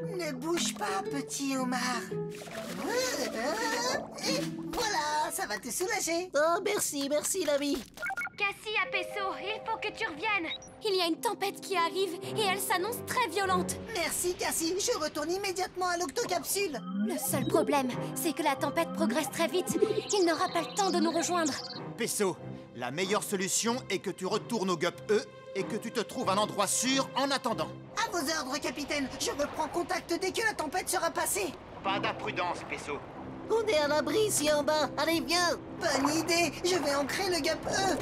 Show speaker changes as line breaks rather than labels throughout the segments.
Ne bouge pas, petit homard. Et voilà, ça va te soulager.
Oh, merci l'ami.
Cassie à Pesso, il faut que tu reviennes. Il y a une tempête qui arrive et elle s'annonce très violente.
Merci, Cassie. Je retourne immédiatement à l'octocapsule.
Le seul problème, c'est que la tempête progresse très vite. Il n'aura pas le temps de nous rejoindre.
Pesso, la meilleure solution est que tu retournes au GUP E et que tu te trouves un endroit sûr en attendant.
À vos ordres, capitaine. Je reprends contact dès que la tempête sera passée.
Pas d'imprudence, Pesso.
On est à l'abri ici en bas. Allez, viens.
Bonne idée. Je vais ancrer le GUP E.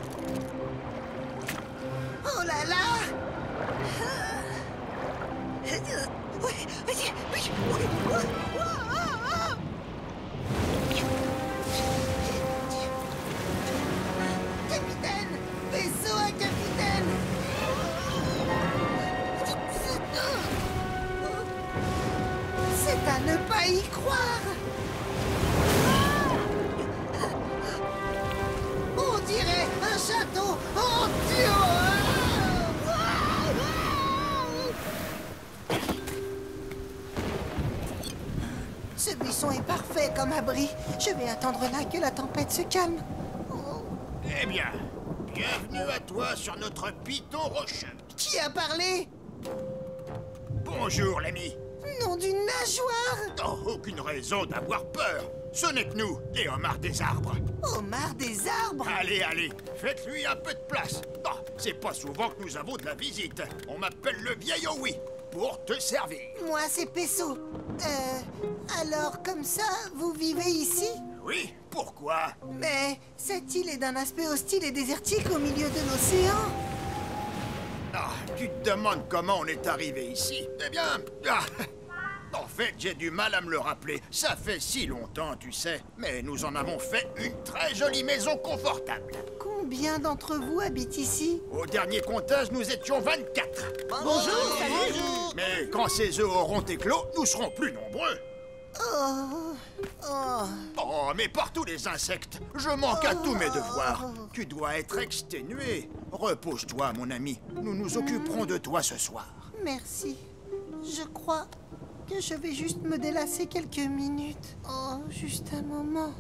Oh là là. Capitaine! Vaisseau à capitaine! C'est à ne pas y croire! On dirait un château en duo! Ce buisson est parfait comme abri. Je vais attendre là que la tempête se calme.
Eh bien, bienvenue à toi sur notre piton rocheux.
Qui a parlé?
Bonjour, l'ami.
Nom d'une nageoire!
Oh, aucune raison d'avoir peur. Ce n'est que nous, les homards des arbres.
Homard des arbres!
Allez, allez, faites-lui un peu de place. Oh, c'est pas souvent que nous avons de la visite. On m'appelle le vieil Owie, pour te servir.
Moi, c'est Pesso. Alors, comme ça, vous vivez ici?
Oui, pourquoi?
Mais cette île est d'un aspect hostile et désertique au milieu de l'océan.
Ah, tu te demandes comment on est arrivé ici? Eh bien, en fait, j'ai du mal à me le rappeler. Ça fait si longtemps, tu sais. Mais nous en avons fait une très jolie maison confortable.
Combien d'entre vous habitent ici?
Au dernier comptage, nous étions 24.
Bonjour. Salut.
Mais quand ces œufs auront éclos, nous serons plus nombreux. Oh, mais partout les insectes. Je manque à tous mes devoirs. Tu dois être exténué. Repose-toi, mon ami. Nous nous occuperons de toi ce soir.
Merci. Je crois que je vais juste me délasser quelques minutes. Oh, juste un moment.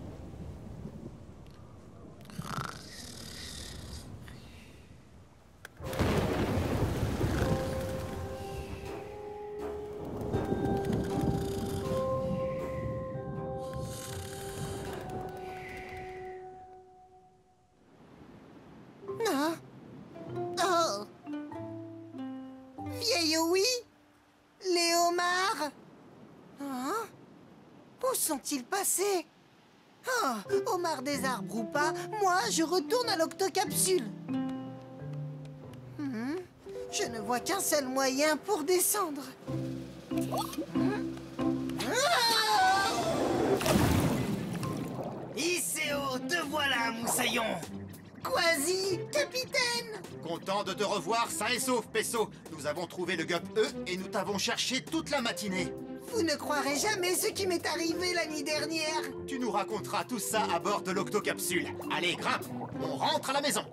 Ah. Oh. Vieille Owie? Les homards? Hein? Où sont-ils passés? Oh, homards des arbres ou pas, moi je retourne à l'octocapsule. Je ne vois qu'un seul moyen pour descendre.
Isséo, te voilà, moussaillon.
Quasi, capitaine!
Content de te revoir sain et sauf, Pesso. Nous avons trouvé le GUP E et nous t'avons cherché toute la matinée.
Vous ne croirez jamais ce qui m'est arrivé la nuit dernière.
Tu nous raconteras tout ça à bord de l'octocapsule. Allez, grimpe, on rentre à la maison.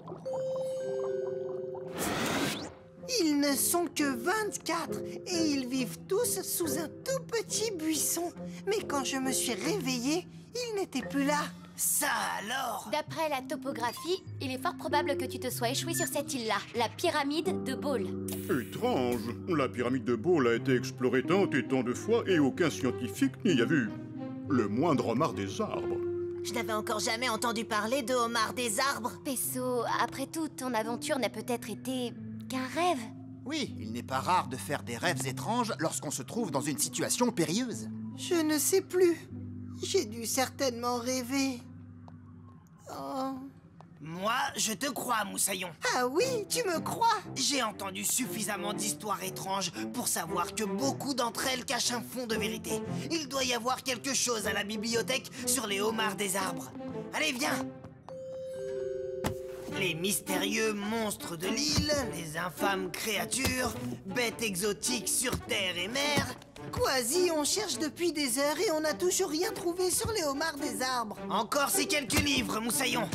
Ils ne sont que 24 et ils vivent tous sous un tout petit buisson. Mais quand je me suis réveillée, ils n'étaient plus là.
Ça alors?
D'après la topographie, il est fort probable que tu te sois échoué sur cette île-là, la pyramide de Ball.
Étrange. La pyramide de Ball a été explorée tant et tant de fois et aucun scientifique n'y a vu le moindre homard des arbres.
Je n'avais encore jamais entendu parler de homard des arbres.
Pesso, après tout, ton aventure n'a peut-être été qu'un rêve.
Oui, il n'est pas rare de faire des rêves étranges lorsqu'on se trouve dans une situation périlleuse.
Je ne sais plus. J'ai dû certainement rêver. Oh.
Moi, je te crois, moussaillon.
Ah oui, tu me crois?
J'ai entendu suffisamment d'histoires étranges pour savoir que beaucoup d'entre elles cachent un fond de vérité. Il doit y avoir quelque chose à la bibliothèque sur les homards des arbres. Allez, viens! Les mystérieux monstres de l'île, les infâmes créatures, bêtes exotiques sur terre et mer.
Quasi, on cherche depuis des heures et on n'a toujours rien trouvé sur les homards des arbres.
Encore ces quelques livres, moussaillon.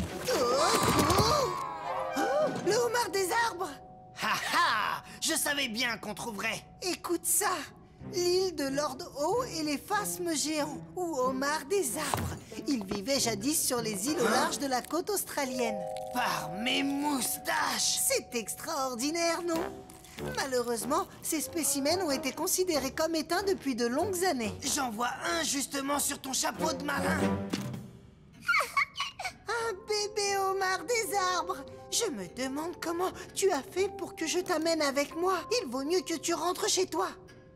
Le homard des arbres!
Ha ha! Je savais bien qu'on trouverait.
Écoute ça. l'île de Lord O et les phasmes géants, ou homards des arbres. Ils vivaient jadis sur les îles au large de la côte australienne.
Par mes moustaches!
C'est extraordinaire, non? Malheureusement, ces spécimens ont été considérés comme éteints depuis de longues années.
J'en vois un justement sur ton chapeau de marin.
Un bébé homard des arbres! Je me demande comment tu as fait pour que je t'amène avec moi. Il vaut mieux que tu rentres chez toi.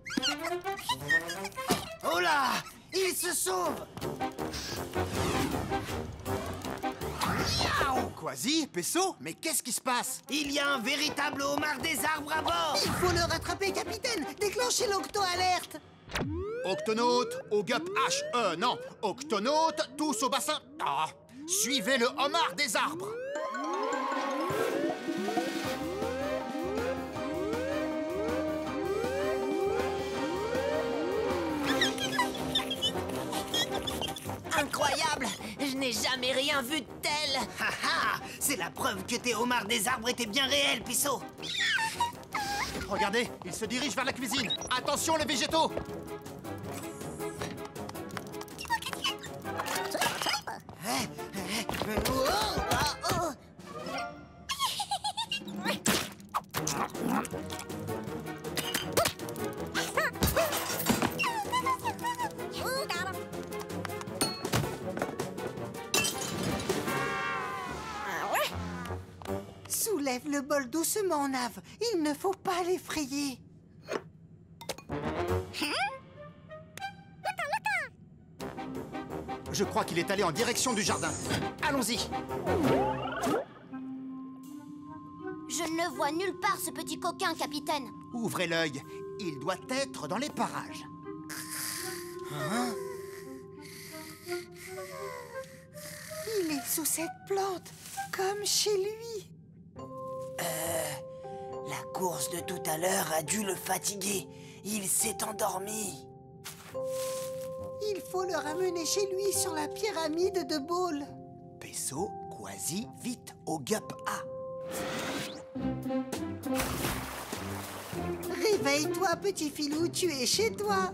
Oh là! Il se sauve!
Quasi, Pesso, mais qu'est-ce qui se passe?
Il y a un véritable homard des arbres à bord!
Il faut le rattraper, capitaine! Déclenchez l'octo-alerte!
Octonautes, au gup H. Non, octonautes, tous au bassin. Ah, suivez le homard des arbres.
Incroyable! Je n'ai jamais rien vu de tel!
Haha! C'est la preuve que tes homards des arbres étaient bien réels, Pisso!
Regardez, il se dirige vers la cuisine. Attention les végétaux.
Soulève le bol doucement, Nav. Il ne faut pas l'effrayer.
Je crois qu'il est allé en direction du jardin. Allons-y.
Je ne le vois nulle part, ce petit coquin, capitaine.
Ouvrez l'œil. Il doit être dans les parages.
Il est sous cette plante, comme chez lui.
La course de tout à l'heure a dû le fatiguer. Il s'est endormi.
Il faut le ramener chez lui sur la pyramide de Ball.
Pesso, Quasi, vite, au gup A.
Réveille-toi, petit filou, tu es chez toi.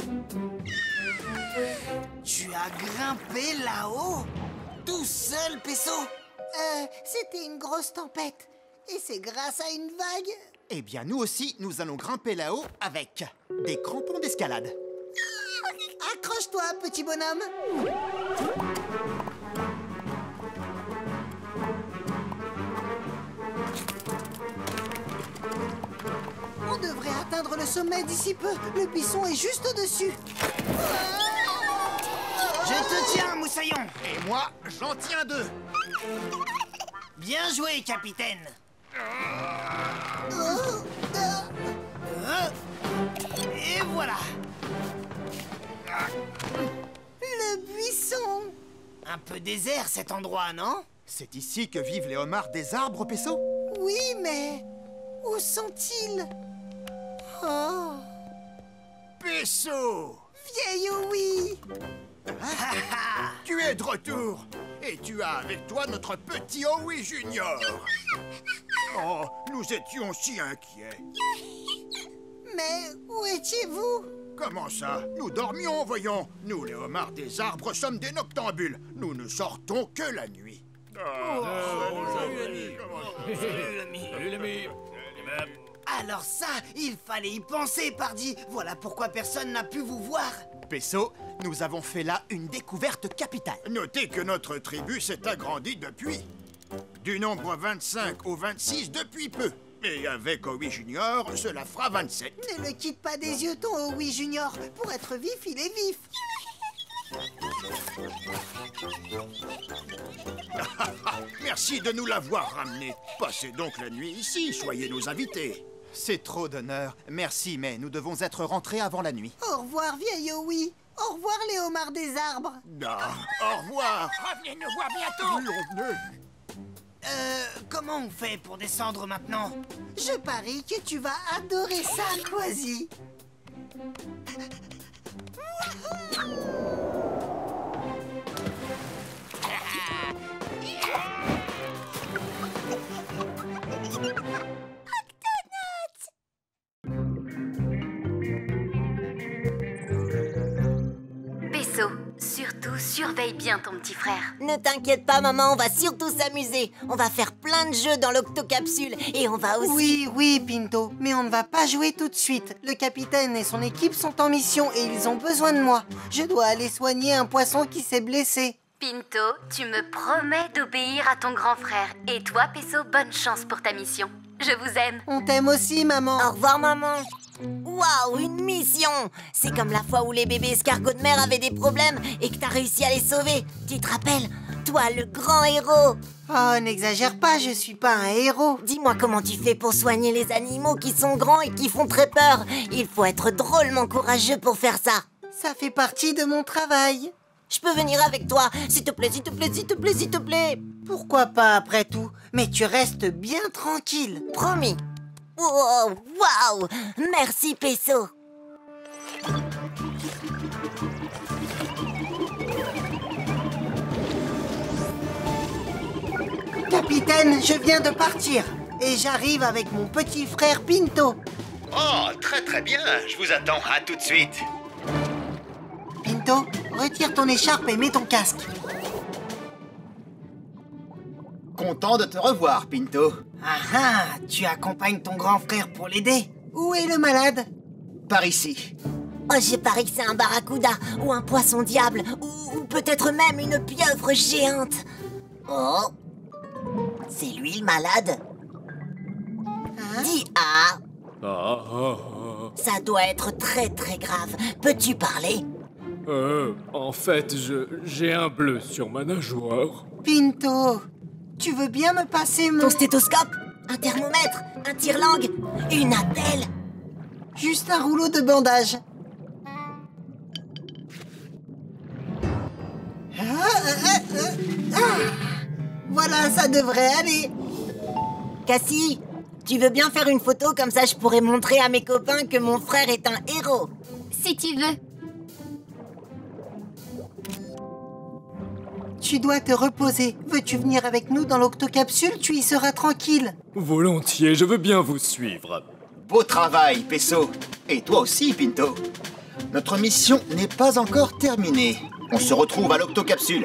Tu as grimpé là-haut? Tout seul, Pesso?
C'était une grosse tempête. Et c'est grâce à une vague.
Eh bien, nous aussi, nous allons grimper là-haut avec des crampons d'escalade.
Accroche-toi, petit bonhomme. On devrait atteindre le sommet d'ici peu. Le buisson est juste au-dessus.
Je te tiens, moussaillon.
Et moi, j'en tiens deux.
Bien joué, capitaine. Et voilà.
Le buisson.
Un peu désert, cet endroit, non?
C'est ici que vivent les homards des arbres, Pesso?
Oui, mais où sont-ils? Oh,
Pesso!
vieille oui.
Tu es de retour! Et tu as avec toi notre petit Owie Junior! Oh, nous étions si inquiets!
Mais où étiez-vous?
Comment ça? Nous dormions, voyons! Nous, les homards des arbres, sommes des noctambules! Nous ne sortons que la nuit!
Alors ça, il fallait y penser, pardi. Voilà pourquoi personne n'a pu vous voir.
Pesso, nous avons fait là une découverte capitale.
Notez que notre tribu s'est agrandie depuis. Du nombre 25 au 26 depuis peu. Et avec Owie Junior, cela fera 27.
Ne le quitte pas des yeux, ton Owie Junior. Pour être vif, il est vif.
Merci de nous l'avoir ramené. Passez donc la nuit ici, soyez nos invités.
C'est trop d'honneur. Merci, mais nous devons être rentrés avant la nuit.
Au revoir, vieille Owie. Au revoir, les homards des arbres.
Ah, au revoir.
Revenez nous voir bientôt.
Oui, revenez.
Comment on fait pour descendre maintenant?
Je parie que tu vas adorer ça, Quasi.
Pesso. Surtout, surveille bien ton petit frère.
Ne t'inquiète pas, maman, on va surtout s'amuser. On va faire plein de jeux dans l'octocapsule et on va aussi...
Oui, Pinto, mais on ne va pas jouer tout de suite. Le capitaine et son équipe sont en mission et ils ont besoin de moi. Je dois aller soigner un poisson qui s'est blessé.
Pinto, tu me promets d'obéir à ton grand frère. Et toi, Pesso, bonne chance pour ta mission. Je vous aime.
On t'aime aussi, maman.
Au revoir, maman. Waouh, une mission! C'est comme la fois où les bébés escargots de mer avaient des problèmes et que t'as réussi à les sauver. Tu te rappelles? Toi, le grand héros!
Oh, n'exagère pas, je suis pas un héros.
Dis-moi comment tu fais pour soigner les animaux qui sont grands et qui font très peur. Il faut être drôlement courageux pour faire ça.
Ça fait partie de mon travail.
Je peux venir avec toi? S'il te plaît, s'il te plaît, s'il te plaît, s'il te plaît.
Pourquoi pas après tout? Mais tu restes bien tranquille.
Promis. Oh, waouh! Merci, Pesso.
Capitaine, je viens de partir. Et j'arrive avec mon petit frère Pinto.
Oh, très bien. Je vous attends. À tout de suite.
Pinto, retire ton écharpe et mets ton casque.
Content de te revoir, Pinto.
Ah, tu accompagnes ton grand frère pour l'aider?
Où est le malade?
Par ici.
Oh, j'ai parié que c'est un barracuda ou un poisson diable ou peut-être même une pieuvre géante. Oh, c'est lui le malade? Dis ah. Ça doit être très grave. Peux-tu parler?
En fait, j'ai un bleu sur ma nageoire.
Pinto, tu veux bien me passer mon...
Ton stéthoscope? Un thermomètre? Un tire-langue? Une attelle?
Juste un rouleau de bandage. Voilà, ça devrait aller.
Cassie, tu veux bien faire une photo comme ça je pourrais montrer à mes copains que mon frère est un héros?
Si tu veux.
Tu dois te reposer. Veux-tu venir avec nous dans l'octocapsule? Tu y seras tranquille.
Volontiers, je veux bien vous suivre.
Beau travail, Pesso. Et toi aussi, Pinto. Notre mission n'est pas encore terminée. On se retrouve à l'octocapsule.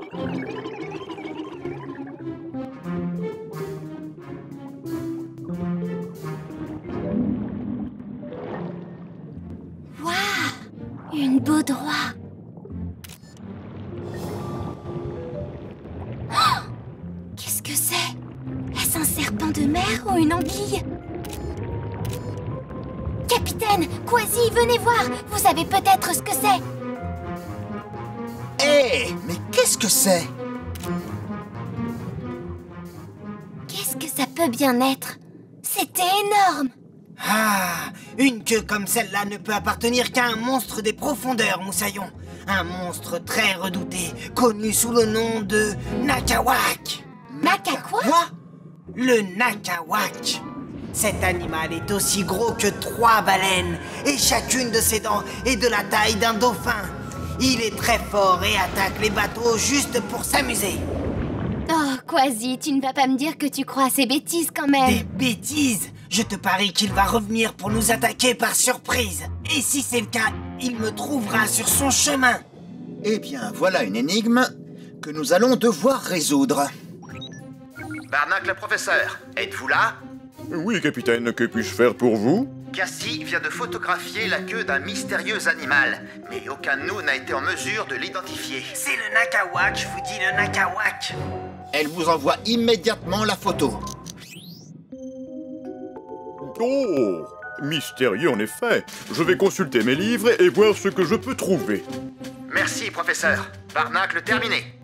Waouh! Une baudroie. Oh! Qu'est-ce que c'est? Est-ce un serpent de mer ou une anguille? Capitaine, Kwasi, venez voir. Vous savez peut-être ce que c'est.
Hé, mais qu'est-ce que c'est?
Qu'est-ce que ça peut bien être? C'était énorme.
Ah, une queue comme celle-là ne peut appartenir qu'à un monstre des profondeurs, Moussaillon. Un monstre très redouté, connu sous le nom de Nakawak.
Naka quoi?
Quoi? Le Nakawak. Cet animal est aussi gros que 3 baleines, et chacune de ses dents est de la taille d'un dauphin. Il est très fort et attaque les bateaux juste pour s'amuser.
Oh, Kwasi, tu ne vas pas me dire que tu crois à ces bêtises quand même.
Des bêtises? Je te parie qu'il va revenir pour nous attaquer par surprise. Et si c'est le cas, il me trouvera sur son chemin.
Eh bien, voilà une énigme que nous allons devoir résoudre.
Barnacle le professeur, êtes-vous là?
Oui, capitaine, que puis-je faire pour vous?
Cassie vient de photographier la queue d'un mystérieux animal, mais aucun de nous n'a été en mesure de l'identifier.
C'est le Nakawak, je vous dis le Nakawak.
Elle vous envoie immédiatement la photo.
Oh, mystérieux en effet. Je vais consulter mes livres et voir ce que je peux trouver.
Merci, professeur. Barnacle terminé.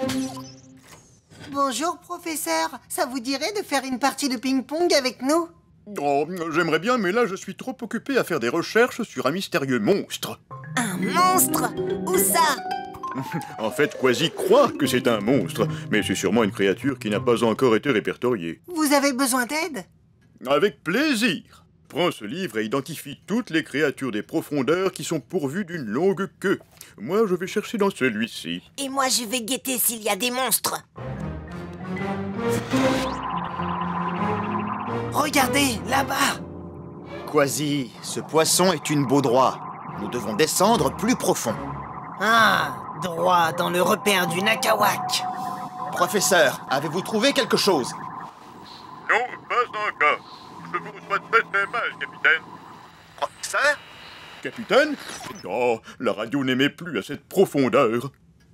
Bonjour, professeur. Ça vous dirait de faire une partie de ping-pong avec nous?
Oh, j'aimerais bien, mais là je suis trop occupé à faire des recherches sur un mystérieux monstre.
Un monstre? Où ça?
En fait, Kwasi croit que c'est un monstre, mais c'est sûrement une créature qui n'a pas encore été répertoriée.
Vous avez besoin d'aide?
Avec plaisir. Prends ce livre et identifie toutes les créatures des profondeurs qui sont pourvues d'une longue queue. Moi, je vais chercher dans celui-ci.
Et moi, je vais guetter s'il y a des monstres.
Regardez, là-bas.
Kwasi, ce poisson est une baudroie. Nous devons descendre plus profond.
Ah, droit dans le repère du Nakawak.
Professeur, avez-vous trouvé quelque chose?
Non, pas encore. Je vous reçois très très mal, capitaine.
Professeur?
Capitaine? Oh, la radio n'émet plus à cette profondeur.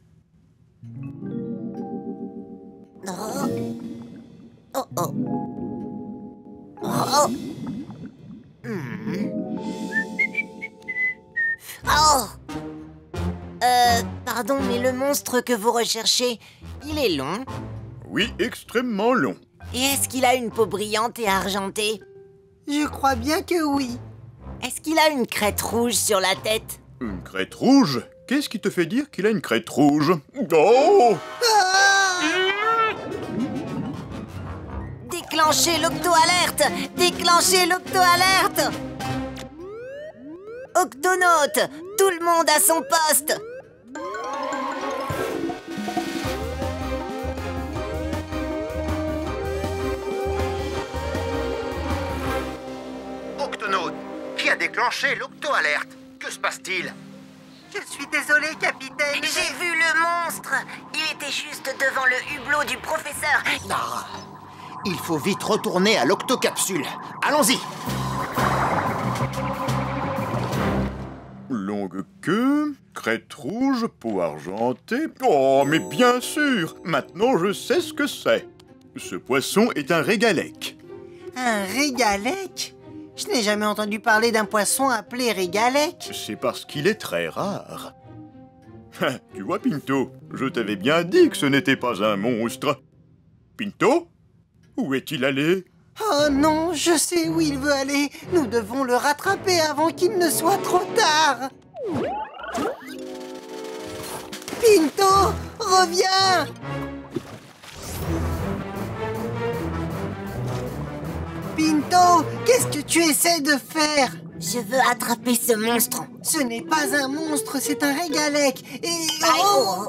Oh. Oh oh. Oh. Oh. Pardon, mais le monstre que vous recherchez, il est long.
Oui, extrêmement long.
Et est-ce qu'il a une peau brillante et argentée?
Je crois bien que oui.
Est-ce qu'il a une crête rouge sur la tête?
Une crête rouge? Qu'est-ce qui te fait dire qu'il a une crête rouge? Oh!
Déclenchez l'octo-alerte! Déclenchez l'octo-alerte! Octonautes! Tout le monde à son poste!
Octonaute, qui a déclenché l'octo-alerte? Que se passe-t-il?
Je suis désolé, capitaine.
J'ai vu le monstre! Il était juste devant le hublot du professeur.
Ah, il faut vite retourner à l'octocapsule. Allons-y.
Longue queue, crête rouge, peau argentée. Oh, mais bien sûr! Maintenant, je sais ce que c'est. Ce poisson est un régalec.
Un régalec? Je n'ai jamais entendu parler d'un poisson appelé régalec.
C'est parce qu'il est très rare. Tu vois, Pinto, je t'avais bien dit que ce n'était pas un monstre. Pinto? Où est-il allé?
Oh non, je sais où il veut aller. Nous devons le rattraper avant qu'il ne soit trop tard. Pinto, reviens! Pinto, qu'est-ce que tu essaies de faire?
Je veux attraper ce monstre.
Ce n'est pas un monstre, c'est un régalec. Et... oh!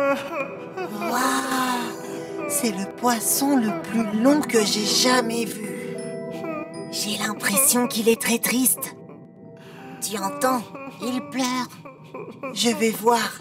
Waouh! C'est le poisson le plus long que j'ai jamais vu.
J'ai l'impression qu'il est très triste. Tu entends? Il pleure.
Je vais voir.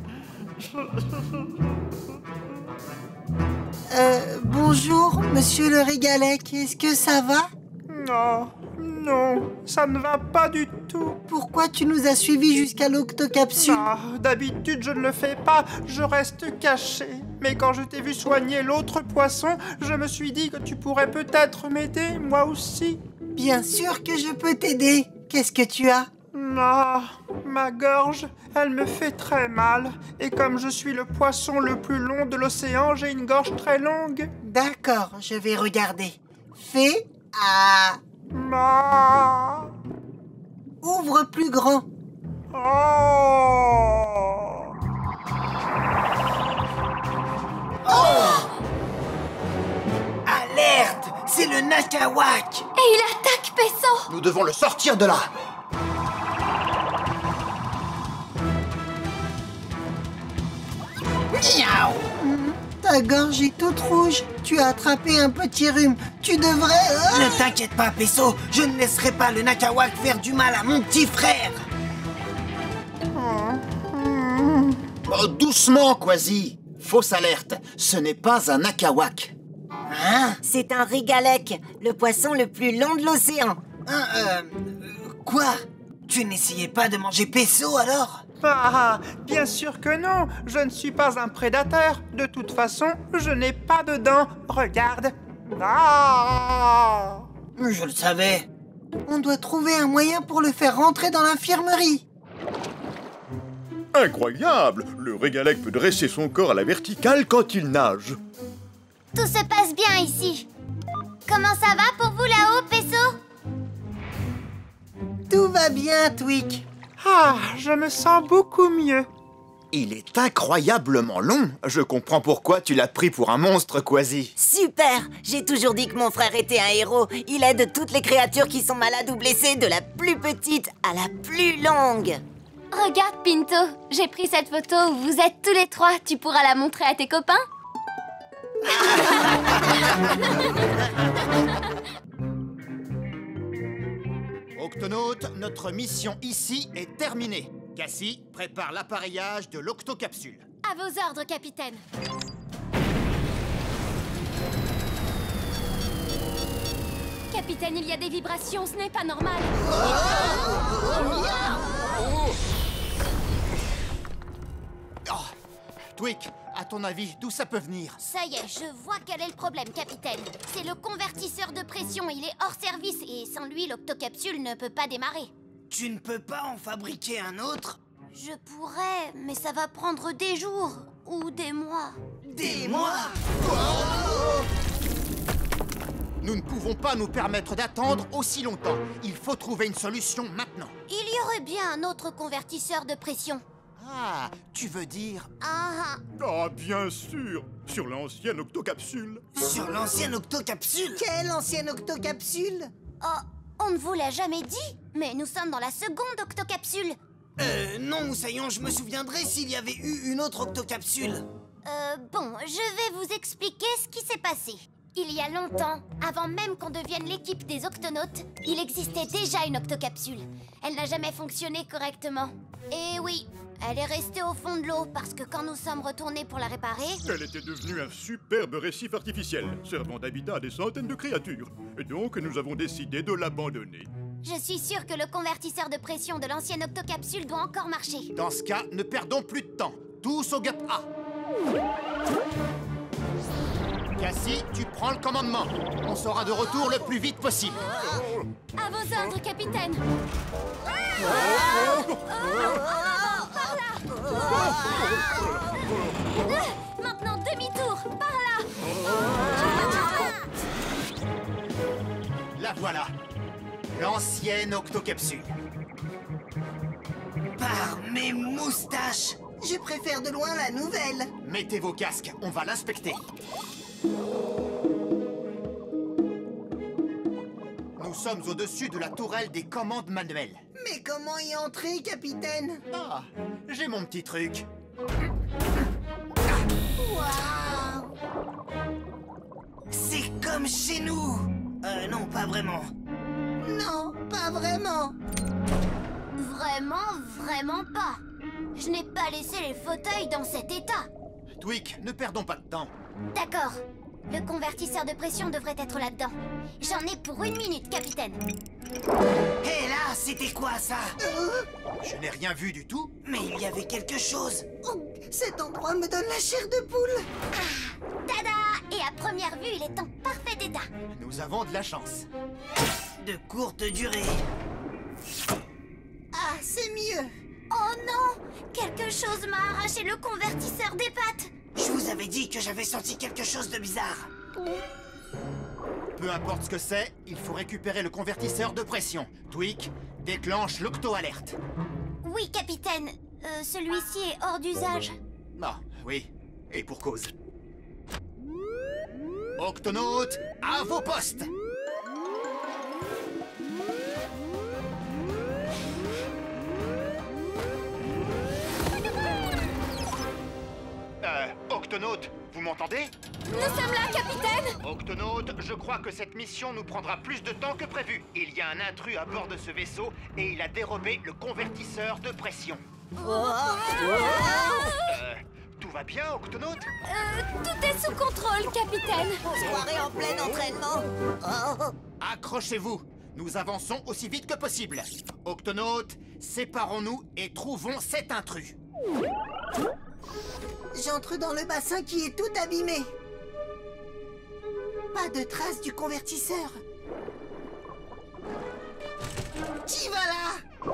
Bonjour, monsieur le régalec. Est-ce que ça va?
Non, ça ne va pas du tout.
Pourquoi tu nous as suivis jusqu'à l'octocapsule?
D'habitude, je ne le fais pas, je reste caché. Mais quand je t'ai vu soigner l'autre poisson, je me suis dit que tu pourrais peut-être m'aider, moi aussi.
Bien sûr que je peux t'aider. Qu'est-ce que tu as?
Ma gorge, elle me fait très mal. Et comme je suis le poisson le plus long de l'océan, j'ai une gorge très longue.
D'accord, je vais regarder. Fais A. Ouvre plus grand. Alerte! C'est le Nakawak!
Et il attaque Peso!
Nous devons le sortir de là.
Miaou! Ta gorge est toute rouge. Tu as attrapé un petit rhume. Tu devrais... Ne t'inquiète pas, Peso. Je ne laisserai pas le Nakawak faire du mal à mon petit frère.
Oh, doucement, Quasi. Fausse alerte. Ce n'est pas un Nakawak.
Hein?
C'est un régalec, le poisson le plus long de l'océan.
Quoi? Tu n'essayais pas de manger Peso alors?
Bien sûr que non. Je ne suis pas un prédateur. De toute façon, je n'ai pas de dents. Regarde.
Je le savais. On doit trouver un moyen pour le faire rentrer dans l'infirmerie.
Incroyable! Le régalec peut dresser son corps à la verticale quand il nage.
Tout se passe bien ici. Comment ça va pour vous là-haut, Peso?
Tout va bien, Tweak.
Je me sens beaucoup mieux.
Il est incroyablement long. Je comprends pourquoi tu l'as pris pour un monstre, Quasi.
Super! J'ai toujours dit que mon frère était un héros. Il aide toutes les créatures qui sont malades ou blessées, de la plus petite à la plus longue.
Regarde, Pinto. J'ai pris cette photo où vous êtes tous les trois. Tu pourras la montrer à tes copains?
Octonautes, notre mission ici est terminée. Cassie, prépare l'appareillage de l'octocapsule.
À vos ordres, capitaine. Capitaine, il y a des vibrations, ce n'est pas normal.
Oh, Tweak, à ton avis, d'où ça peut venir?
Ça y est, je vois quel est le problème, capitaine. C'est le convertisseur de pression, il est hors service et sans lui, l'octocapsule ne peut pas démarrer.
Tu ne peux pas en fabriquer un autre?
Je pourrais, mais ça va prendre des jours ou des mois.
Des mois?
Nous ne pouvons pas nous permettre d'attendre aussi longtemps. Il faut trouver une solution maintenant.
Il y aurait bien un autre convertisseur de pression.
Ah, tu veux dire...
Ah,
Ah, bien sûr. Sur l'ancienne octocapsule.
Sur l'ancienne octocapsule?
Quelle ancienne octocapsule?
oh, on ne vous l'a jamais dit, mais nous sommes dans la seconde octocapsule.
Non, Moussaillon, je me souviendrai s'il y avait eu une autre octocapsule.
Bon, je vais vous expliquer ce qui s'est passé. Il y a longtemps, avant même qu'on devienne l'équipe des octonautes, il existait déjà une octocapsule. Elle n'a jamais fonctionné correctement. Et oui, elle est restée au fond de l'eau parce que quand nous sommes retournés pour la réparer...
Elle était devenue un superbe récif artificiel, servant d'habitat à des centaines de créatures. Et donc, nous avons décidé de l'abandonner.
Je suis sûre que le convertisseur de pression de l'ancienne octocapsule doit encore marcher.
Dans ce cas, ne perdons plus de temps. Tous au GUP A. Cassie, tu prends le commandement. On sera de retour le plus vite possible.
À vos ordres, capitaine. Maintenant, demi-tour, par là.
La voilà. L'ancienne octocapsule.
Par mes moustaches!
Je préfère de loin la nouvelle.
Mettez vos casques, on va l'inspecter. Nous sommes au-dessus de la tourelle des commandes manuelles.
Mais comment y entrer, capitaine?
Ah, j'ai mon petit truc.
Waouh!
C'est comme chez nous! Non, pas vraiment.
Non, pas vraiment.
Vraiment pas. Je n'ai pas laissé les fauteuils dans cet état.
Tweak, ne perdons pas de temps.
D'accord. Le convertisseur de pression devrait être là-dedans. J'en ai pour 1 minute, capitaine.
Hé là, c'était quoi ça?
Je n'ai rien vu du tout.
Mais il y avait quelque chose.
Oh, cet endroit me donne la chair de poule.
Ah, tada! Et à première vue, il est en parfait état.
Nous avons de la chance.
De courte durée.
Ah, c'est mieux.
Oh non! Quelque chose m'a arraché le convertisseur des pattes.
Je vous avais dit que j'avais senti quelque chose de bizarre.
Peu importe ce que c'est, il faut récupérer le convertisseur de pression. Tweak, déclenche l'octo-alerte.
Oui, capitaine. Celui-ci est hors d'usage.
Ah, oui. Et pour cause. Octonautes, à vos postes! Octonautes, vous m'entendez?
Nous sommes là, capitaine!
Octonautes, je crois que cette mission nous prendra plus de temps que prévu. Il y a un intrus à bord de ce vaisseau et il a dérobé le convertisseur de pression. Tout va bien, Octonautes?
Tout est sous contrôle, capitaine.
Soirée en plein entraînement. Oh.
Accrochez-vous, nous avançons aussi vite que possible. Octonautes, séparons-nous et trouvons cet intrus.
J'entre dans le bassin qui est tout abîmé. Pas de trace du convertisseur. Qui va là?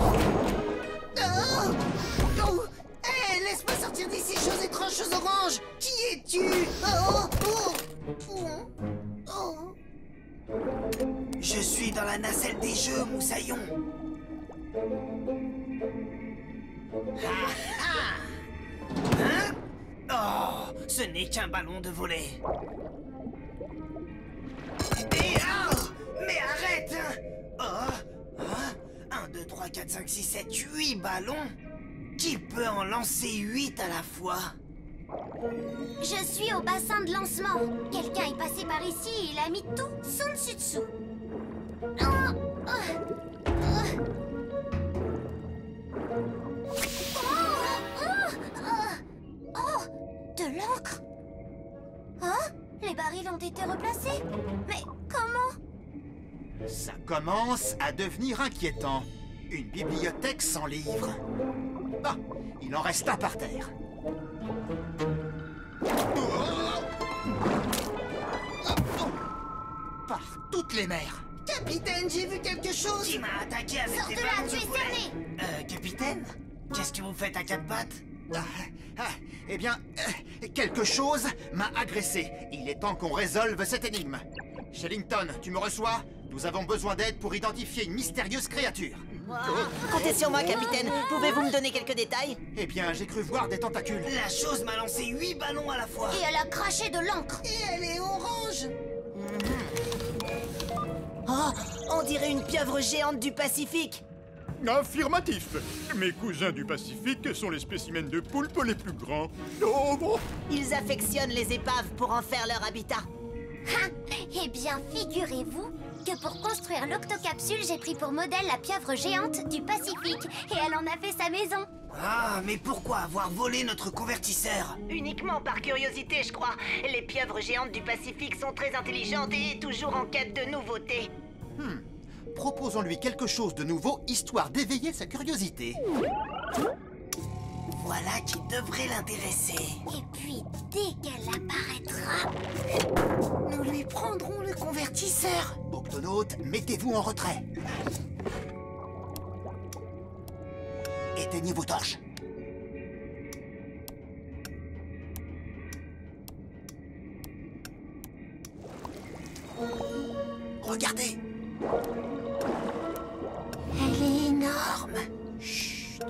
Oh! Oh! Hé, laisse-moi sortir d'ici, chose étrange, chose orange! Qui es-tu? Oh! Oh! Oh! Oh!
Je suis dans la nacelle des jeux, Moussaillon. Hein? Oh, ce n'est qu'un ballon de volée. Et mais arrête! Oh, 1, 2, 3, 4, 5, 6, 7, 8 ballons? Qui peut en lancer 8 à la fois?
Je suis au bassin de lancement. Quelqu'un est passé par ici et il a mis tout son dessus-dessous. Les barils ont été replacés. Mais comment?
Ça commence à devenir inquiétant. Une bibliothèque sans livres. Ah, il en reste un par terre. Par toutes les mers.
Capitaine, j'ai vu quelque chose.
Qui m'a attaqué avec
Sors
des
de là,
ballons
tu
de
es
poulet.
cerné.
Capitaine? Qu'est-ce que vous faites à quatre pattes?
Eh bien, quelque chose m'a agressé. Il est temps qu'on résolve cette énigme. Shellington, tu me reçois? Nous avons besoin d'aide pour identifier une mystérieuse créature.
Comptez sur moi, capitaine. Pouvez-vous me donner quelques détails?
Eh bien, j'ai cru voir des tentacules.
La chose m'a lancé 8 ballons à la fois.
Et elle a craché de l'encre.
Et elle est orange.
Oh, on dirait une pieuvre géante du Pacifique.
Affirmatif. Mes cousins du Pacifique sont les spécimens de poulpe les plus grands. Oh, bon.
Ils affectionnent les épaves pour en faire leur habitat.
Ah, eh bien, figurez-vous que pour construire l'octocapsule, j'ai pris pour modèle la pieuvre géante du Pacifique. Et elle en a fait sa maison.
Ah, mais pourquoi avoir volé notre convertisseur?
Uniquement par curiosité, je crois. Les pieuvres géantes du Pacifique sont très intelligentes et toujours en quête de nouveautés.
Proposons-lui quelque chose de nouveau, histoire d'éveiller sa curiosité.
Voilà qui devrait l'intéresser.
Et puis, dès qu'elle apparaîtra...
Nous lui prendrons le convertisseur.
Octonautes, mettez-vous en retrait. Éteignez vos torches. Regardez.
Elle est énorme.
Chut.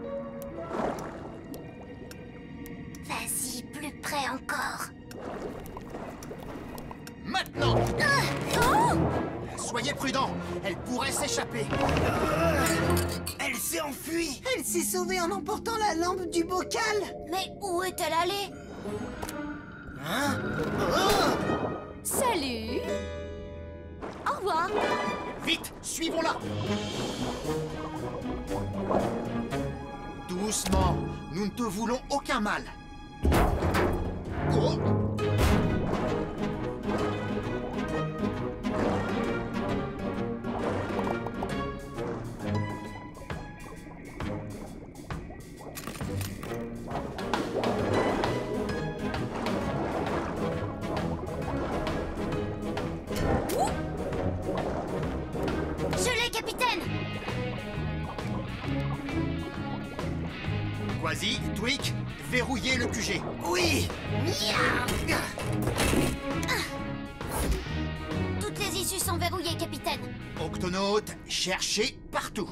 Vas-y, plus près encore.
Maintenant.
Oh!
Soyez prudents, elle pourrait s'échapper.
Elle s'est enfuie.
Elle s'est sauvée en emportant la lampe du bocal.
Mais où est-elle allée?
Hein?
Salut! Au revoir!
Vite, suivons-la. Doucement, nous ne te voulons aucun mal. Oh.
Je l'ai, capitaine!
Quasi, Tweak, verrouillez le QG.
Oui.
Toutes les issues sont verrouillées, capitaine.
Octonautes, cherchez partout.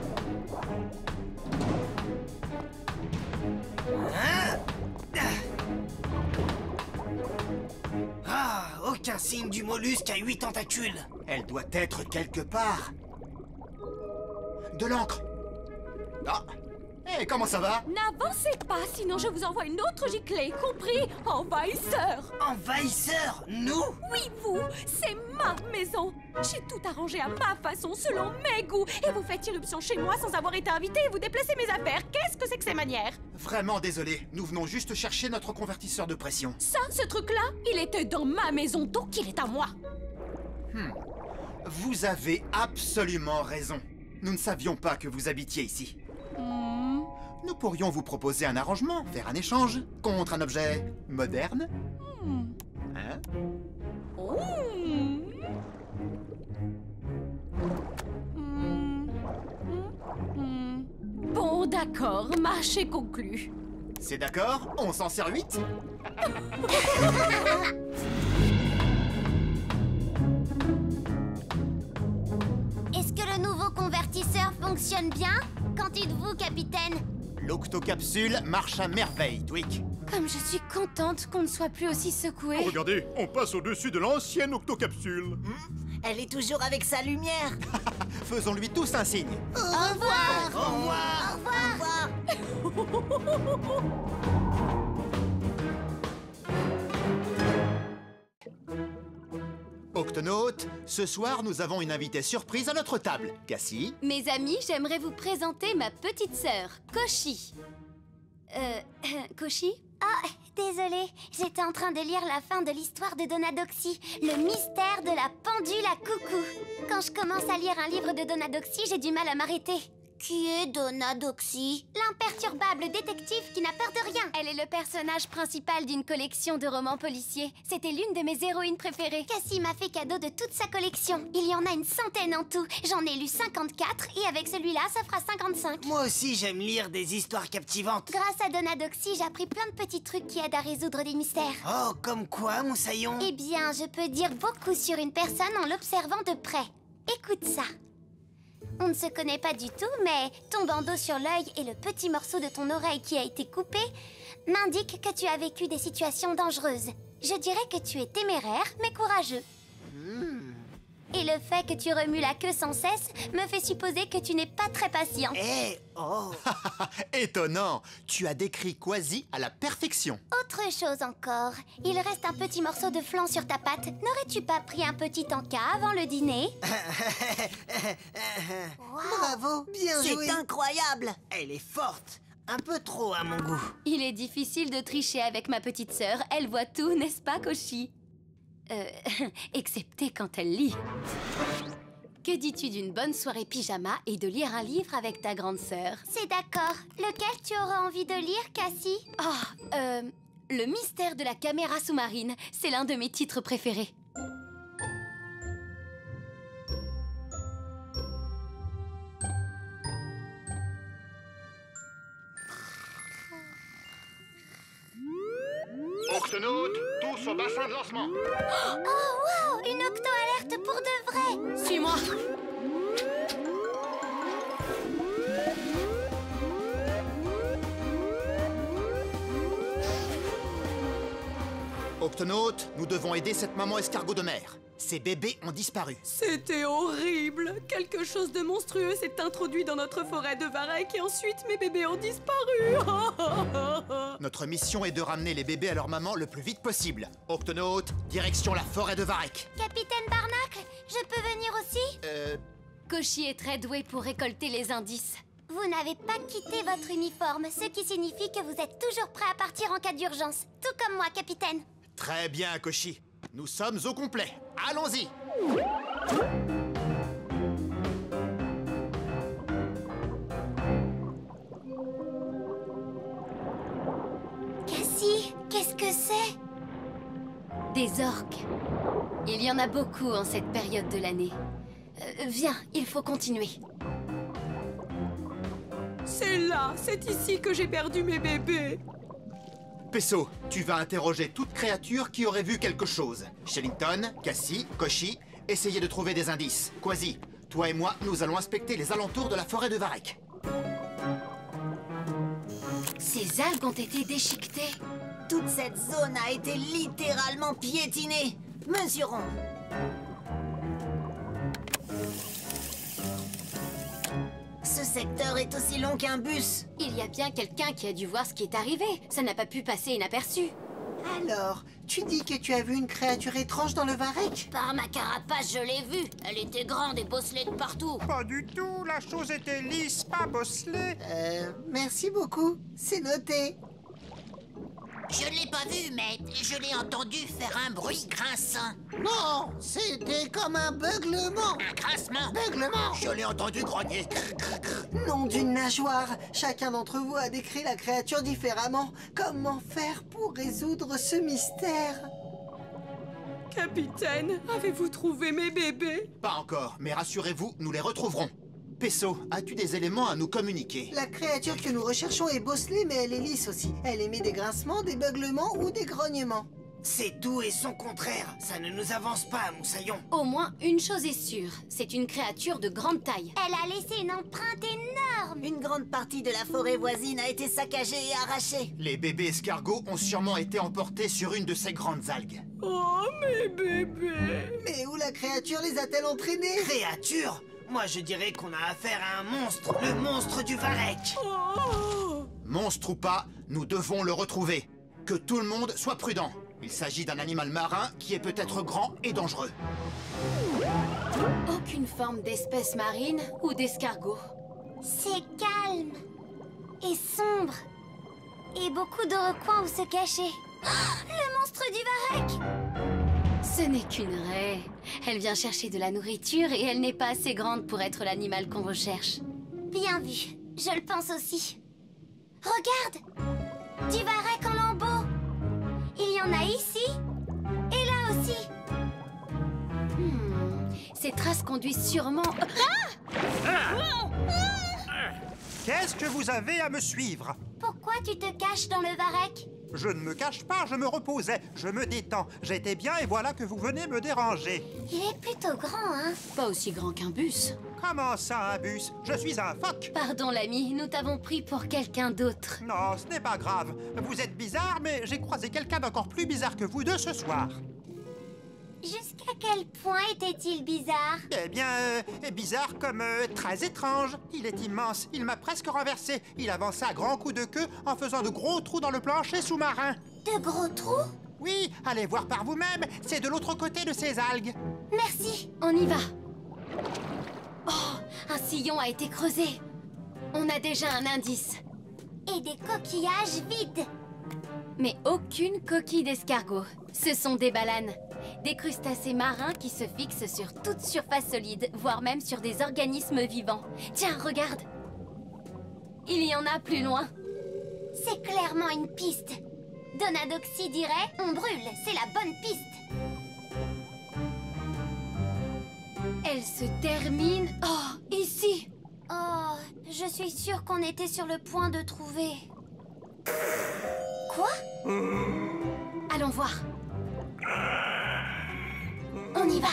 Ah, aucun signe du mollusque à 8 tentacules.
Elle doit être quelque part. De l'encre. Ah. Eh, comment ça va?
N'avancez pas, sinon je vous envoie une autre giclée, compris? Envahisseur!
Envahisseur? Nous?
Oui, vous! C'est ma maison! J'ai tout arrangé à ma façon, selon mes goûts, et vous faites irruption chez moi sans avoir été invité et vous déplacez mes affaires. Qu'est-ce que c'est que ces manières?
Vraiment désolé, nous venons juste chercher notre convertisseur de pression.
Ça, ce truc-là, il était dans ma maison, donc il est à moi!
Vous avez absolument raison. Nous ne savions pas que vous habitiez ici. Nous pourrions vous proposer un arrangement, faire un échange contre un objet moderne. Hein?
Bon, d'accord, marché conclu.
C'est d'accord? On s'en sert 8?
Est-ce que le nouveau convertisseur fonctionne bien? Qu'en dites-vous, capitaine?
L'octocapsule marche à merveille, Tweak.
Comme je suis contente qu'on ne soit plus aussi secoué.
Regardez, on passe au-dessus de l'ancienne octocapsule.
Elle est toujours avec sa lumière.
Faisons-lui tous un signe.
Au revoir.
Au revoir.
Au revoir.
Octonautes, ce soir, nous avons une invitée surprise à notre table. Cassie?
Mes amis, j'aimerais vous présenter ma petite sœur, Koshi. Koshi?
Ah, désolée. J'étais en train de lire la fin de l'histoire de Donadoxy, le mystère de la pendule à coucou. Quand je commence à lire un livre de Donadoxy, j'ai du mal à m'arrêter. Qui est Donadoxy? L'imperturbable détective qui n'a peur de rien. Elle est le personnage principal d'une collection de romans policiers. C'était l'une de mes héroïnes préférées. Cassie m'a fait cadeau de toute sa collection. Il y en a une centaine en tout. J'en ai lu 54 et avec celui-là, ça fera 55.
Moi aussi, j'aime lire des histoires captivantes.
Grâce à Donadoxy, j'ai appris plein de petits trucs qui aident à résoudre des mystères.
Oh, comme quoi, Moussaillon?
Eh bien, je peux dire beaucoup sur une personne en l'observant de près. Écoute ça. On ne se connaît pas du tout, mais ton bandeau sur l'œil et le petit morceau de ton oreille qui a été coupé m'indiquent que tu as vécu des situations dangereuses. Je dirais que tu es téméraire, mais courageux. Et le fait que tu remues la queue sans cesse me fait supposer que tu n'es pas très patient.
Oh.
Étonnant. Tu as décrit Quasi à la perfection.
Autre chose encore. Il reste un petit morceau de flan sur ta patte. N'aurais-tu pas pris un petit encas avant le dîner?
Bravo, bien joué.
C'est incroyable.
Elle est forte. Un peu trop à mon goût.
Il est difficile de tricher avec ma petite sœur. Elle voit tout, n'est-ce pas, Koshi? Excepté quand elle lit. Que dis-tu d'une bonne soirée pyjama et de lire un livre avec ta grande sœur? C'est d'accord. Lequel tu auras envie de lire, Cassie? Le mystère de la caméra sous-marine. C'est l'un de mes titres préférés.
Octonautes, tous au bassin de lancement.
Oh, wow! Une octo-alerte pour de vrai!
Suis-moi.
Octonautes, nous devons aider cette maman escargot de mer. Ses bébés ont disparu.
C'était horrible. Quelque chose de monstrueux s'est introduit dans notre forêt de Varek et ensuite mes bébés ont disparu.
Notre mission est de ramener les bébés à leur maman le plus vite possible. Octonautes, direction la forêt de Varek.
Capitaine Barnacle, je peux venir aussi? Koshi est très doué pour récolter les indices. Vous n'avez pas quitté votre uniforme, ce qui signifie que vous êtes toujours prêt à partir en cas d'urgence. Tout comme moi, capitaine.
Très bien, Koshi. Nous sommes au complet. Allons-y.
Cassie, qu'est-ce que c'est? Des orques. Il y en a beaucoup en cette période de l'année. Viens, il faut continuer.
C'est là, c'est ici que j'ai perdu mes bébés.
Pesso, tu vas interroger toute créature qui aurait vu quelque chose. Shellington, Cassie, Koshi, essayez de trouver des indices. Quasi, toi et moi, nous allons inspecter les alentours de la forêt de Varek.
Ces algues ont été déchiquetées.
Toute cette zone a été littéralement piétinée. Mesurons. Ce secteur est aussi long qu'un bus.
Il y a bien quelqu'un qui a dû voir ce qui est arrivé. Ça n'a pas pu passer inaperçu.
Alors, tu dis que tu as vu une créature étrange dans le Varek?
Par ma carapace, je l'ai vue. Elle était grande et bosselée de partout.
Pas du tout, la chose était lisse, pas bosselée.
Merci beaucoup. C'est noté.
Je ne l'ai pas vu, mais je l'ai entendu faire un bruit grinçant.
Non, c'était comme un beuglement.
Un grincement.
Beuglement.
Je l'ai entendu grogner.
Nom d'une nageoire. Chacun d'entre vous a décrit la créature différemment. Comment faire pour résoudre ce mystère?
Capitaine, avez-vous trouvé mes bébés?
Pas encore, mais rassurez-vous, nous les retrouverons. Pesso, as-tu des éléments à nous communiquer?
La créature que nous recherchons est bosselée, mais elle est lisse aussi. Elle émet des grincements, des beuglements ou des grognements. C'est tout et son contraire. Ça ne nous avance pas, Moussaillon.
Au moins, une chose est sûre. C'est une créature de grande taille. Elle a laissé une empreinte énorme.
Une grande partie de la forêt voisine a été saccagée et arrachée.
Les bébés escargots ont sûrement été emportés sur une de ces grandes algues.
Oh, mes bébés!
Mais où la créature les a-t-elle entraînés? Créature? Moi, je dirais qu'on a affaire à un monstre, le monstre du Varek.
Oh!
Monstre ou pas, nous devons le retrouver. Que tout le monde soit prudent. Il s'agit d'un animal marin qui est peut-être grand et dangereux.
Aucune forme d'espèce marine ou d'escargot. C'est calme et sombre. Et beaucoup de recoins où se cacher. Oh, le monstre du varech!
Ce n'est qu'une raie. Elle vient chercher de la nourriture et elle n'est pas assez grande pour être l'animal qu'on recherche.
Bien vu, je le pense aussi. Regarde! Du varech en lambeaux! Il y en a ici et là aussi.
Ces traces conduisent sûrement...
Qu'est-ce que vous avez à me suivre?
Pourquoi tu te caches dans le varech?
Je ne me cache pas, je me reposais, je me détends. J'étais bien et voilà que vous venez me déranger.
Il est plutôt grand, hein?
Pas aussi grand qu'un bus.
Comment ça, un bus? Je suis un phoque.
Pardon, l'ami, nous t'avons pris pour quelqu'un d'autre.
Non, ce n'est pas grave. Vous êtes bizarre, mais j'ai croisé quelqu'un d'encore plus bizarre que vous deux ce soir.
Jusqu'à quel point était-il bizarre?
Eh bien, bizarre comme très étrange. Il est immense, il m'a presque renversé. Il avançait à grands coups de queue en faisant de gros trous dans le plancher sous-marin.
De gros trous?
Oui, allez voir par vous-même, c'est de l'autre côté de ces algues.
Merci.
On y va. Oh, un sillon a été creusé. On a déjà un indice.
Et des coquillages vides.
Mais aucune coquille d'escargot. Ce sont des balanes. Des crustacés marins qui se fixent sur toute surface solide, voire même sur des organismes vivants. Tiens, regarde. Il y en a plus loin.
C'est clairement une piste. Donadoxy dirait, on brûle, c'est la bonne piste.
Elle se termine... Oh, ici.
Oh, je suis sûre qu'on était sur le point de trouver... Quoi?
Allons voir.
On y va.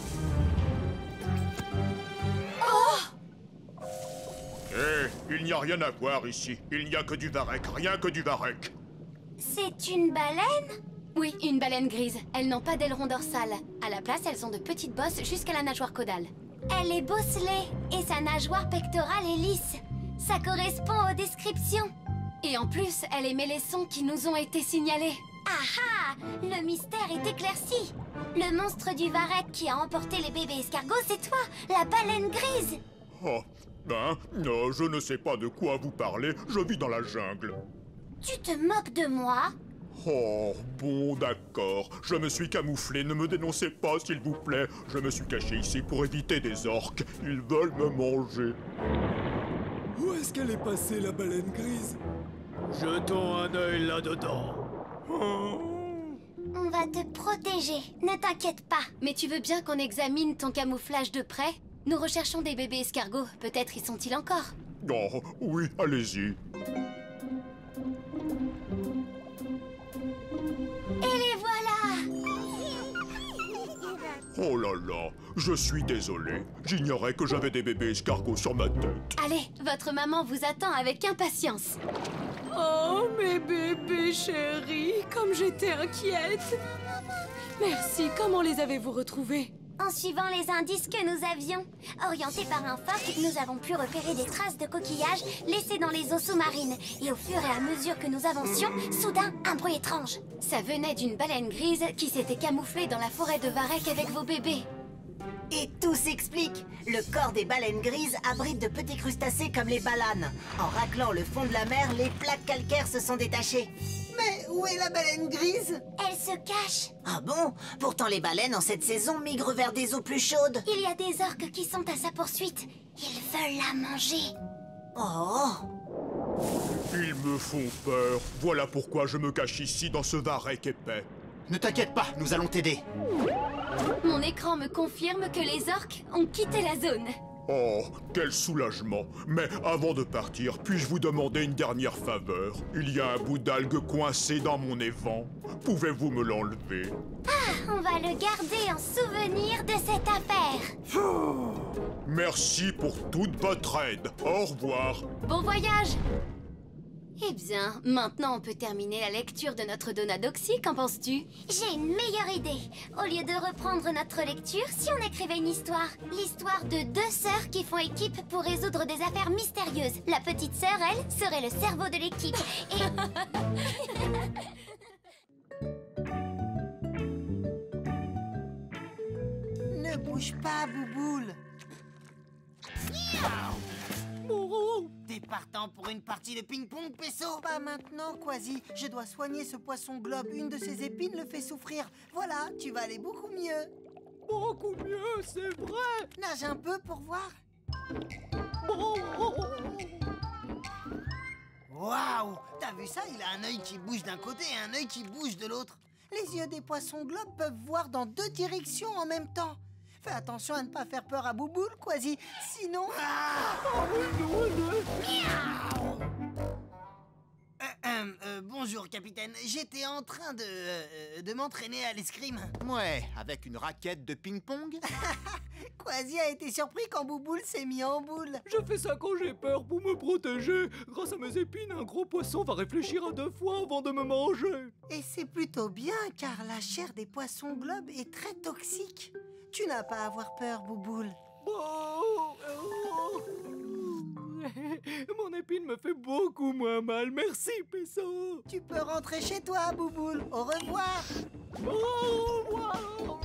Oh!
Il n'y a rien à voir ici. Il n'y a que du varech, rien que du varech.
C'est une baleine?
Oui, une baleine grise. Elles n'ont pas d'aileron dorsal. À la place, elles ont de petites bosses jusqu'à la nageoire caudale.
Elle est bosselée et sa nageoire pectorale est lisse. Ça correspond aux descriptions.
Et en plus, elle émet les sons qui nous ont été signalés.
Ah ah! Le mystère est éclairci. Le monstre du varech qui a emporté les bébés escargots, c'est toi, la baleine grise.
Oh, non, je ne sais pas de quoi vous parlez. Je vis dans la jungle.
Tu te moques de moi?
Oh, bon, d'accord. Je me suis camouflé. Ne me dénoncez pas, s'il vous plaît. Je me suis caché ici pour éviter des orques. Ils veulent me manger.
Où est-ce qu'elle est passée, la baleine grise? Jetons un œil là-dedans.
On va te protéger, ne t'inquiète pas.
Mais tu veux bien qu'on examine ton camouflage de près? Nous recherchons des bébés escargots. Peut-être y sont-ils encore?
Oh, oui, allez-y.
Et les voilà!
Oh là là, je suis désolé. J'ignorais que j'avais des bébés escargots sur ma tête.
Allez, votre maman vous attend avec impatience.
Oh, mes bébés chéris, comme j'étais inquiète. Merci, comment les avez-vous retrouvés?
En suivant les indices que nous avions. Orientés par un phoque, nous avons pu repérer des traces de coquillages laissées dans les eaux sous-marines. Et au fur et à mesure que nous avancions, soudain, un bruit étrange.
Ça venait d'une baleine grise qui s'était camouflée dans la forêt de varech avec vos bébés.
Et tout s'explique. Le corps des baleines grises abrite de petits crustacés comme les balanes. En raclant le fond de la mer, les plaques calcaires se sont détachées.
Mais où est la baleine grise?
Elle se cache.
Ah bon? Pourtant les baleines en cette saison migrent vers des eaux plus chaudes.
Il y a des orques qui sont à sa poursuite. Ils veulent la manger.
Oh!
Ils me font peur. Voilà pourquoi je me cache ici dans ce varech épais.
Ne t'inquiète pas, nous allons t'aider.
Mon écran me confirme que les orques ont quitté la zone.
Oh, quel soulagement. Mais avant de partir, puis-je vous demander une dernière faveur? Il y a un bout d'algue coincé dans mon évent. Pouvez-vous me l'enlever?
Ah, on va le garder en souvenir de cette affaire.
Merci pour toute votre aide. Au revoir.
Bon voyage! Eh bien, maintenant on peut terminer la lecture de notre Donadoxy, qu'en penses-tu?
J'ai une meilleure idée. Au lieu de reprendre notre lecture, si on écrivait une histoire. L'histoire de deux sœurs qui font équipe pour résoudre des affaires mystérieuses. La petite sœur, elle, serait le cerveau de l'équipe. Et...
Ne bouge pas, Bouboule.
Oh,
Des
partant pour une partie de ping-pong, Pesso?
Pas maintenant, Quasi. Je dois soigner ce poisson globe. Une de ses épines le fait souffrir. Voilà, tu vas aller beaucoup mieux.
Beaucoup mieux, c'est vrai.
Nage un peu pour voir. Waouh! T'as vu ça? Il a un œil qui bouge d'un côté et un œil qui bouge de l'autre. Les yeux des poissons globes peuvent voir dans 2 directions en même temps. Fais attention à ne pas faire peur à Bouboule, Quasi. Sinon... bonjour, capitaine. J'étais en train de m'entraîner à l'escrime.
Ouais, avec une raquette de ping-pong.
Quasi a été surpris quand Bouboule s'est mis en boule.
Je fais ça quand j'ai peur pour me protéger. Grâce à mes épines, un gros poisson va réfléchir à 2 fois avant de me manger.
Et c'est plutôt bien, car la chair des poissons globes est très toxique. Tu n'as pas à avoir peur, Bouboule.
Mon épine me fait beaucoup moins mal. Merci, Pesso.
Tu peux rentrer chez toi, Bouboule. Au revoir.
Au revoir.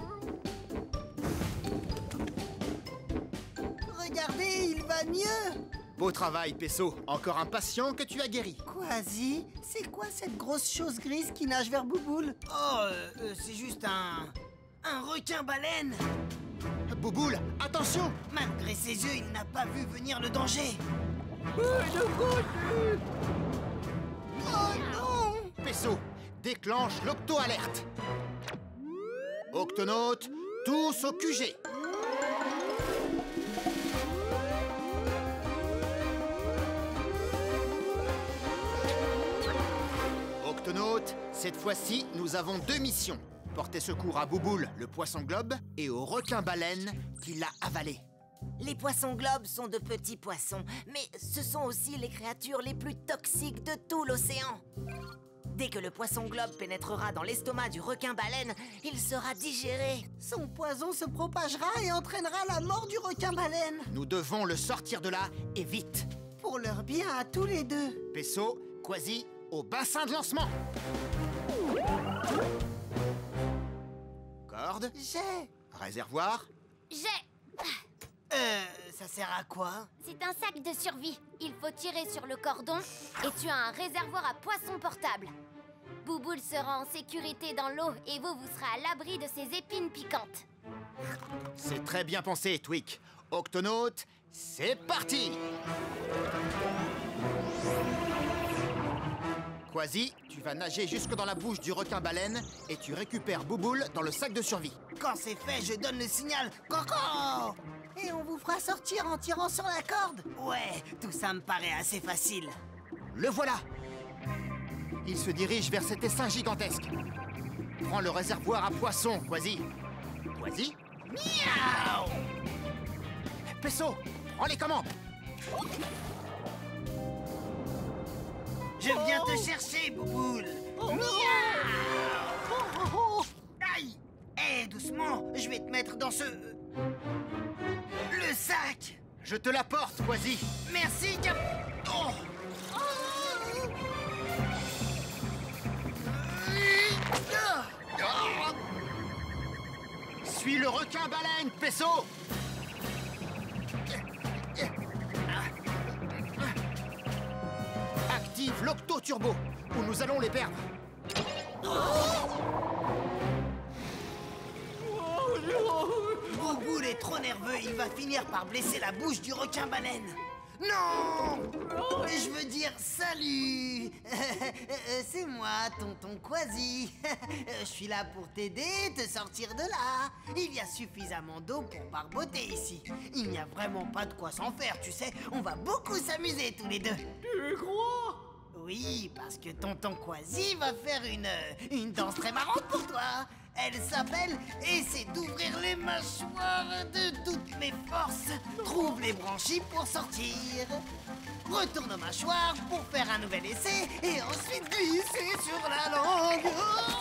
Regardez, il va mieux.
Beau travail, Pesso. Encore un patient que tu as guéri.
Quasi, c'est quoi cette grosse chose grise qui nage vers Bouboule?
C'est juste un requin-baleine.
Bouboule, attention!
Malgré ses yeux, il n'a pas vu venir le danger.
Oh non!
Pesso, déclenche l'octo-alerte. Octonautes, tous au QG. Octonautes, cette fois-ci, nous avons 2 missions. Porter secours à Bouboule, le poisson globe, et au requin-baleine qui l'a avalé.
Les poissons globes sont de petits poissons, mais ce sont aussi les créatures les plus toxiques de tout l'océan. Dès que le poisson globe pénétrera dans l'estomac du requin-baleine, il sera digéré.
Son poison se propagera et entraînera la mort du requin-baleine.
Nous devons le sortir de là, et vite.
Pour leur bien à tous les deux.
Pesso, Quasi, au bassin de lancement. Corde.
J'ai.
Réservoir.
J'ai.
Ça sert à quoi?
C'est un sac de survie. Il faut tirer sur le cordon et tu as un réservoir à poissons portable. Bouboule sera en sécurité dans l'eau et vous serez à l'abri de ses épines piquantes.
C'est très bien pensé, Tweak. Octonautes, c'est parti! Quasi, tu vas nager jusque dans la bouche du requin-baleine et tu récupères Bouboule dans le sac de survie.
Quand c'est fait, je donne le signal Coco!
Et on vous fera sortir en tirant sur la corde.
Ouais, tout ça me paraît assez facile.
Le voilà! Il se dirige vers cet essaim gigantesque. Prends le réservoir à poissons, Quasi. Quasi?
Miaou!
Pesso, prends les commandes.
Je viens te chercher, Bouboule. Aïe! Eh, doucement, je vais te mettre dans ce... le sac.
Je te l'apporte, Quasi.
Merci, Cap... Oh!
Suis le requin-baleine, Pesso. Active l'octo-turbo, ou nous allons les perdre.
Bouboule est trop nerveux, il va finir par blesser la bouche du requin-baleine. Non! Je veux dire salut. C'est moi, tonton Quasi. Je suis là pour t'aider, te sortir de là. Il y a suffisamment d'eau pour barboter ici. Il n'y a vraiment pas de quoi s'en faire, tu sais. On va beaucoup s'amuser tous les deux.
Tu crois?
Oui, parce que tonton Quasi va faire une danse très marrante pour toi. Elle s'appelle « Essaie d'ouvrir les mâchoires de toutes mes forces. Trouve les branchies pour sortir. Retourne aux mâchoires pour faire un nouvel essai et ensuite glisser sur la langue.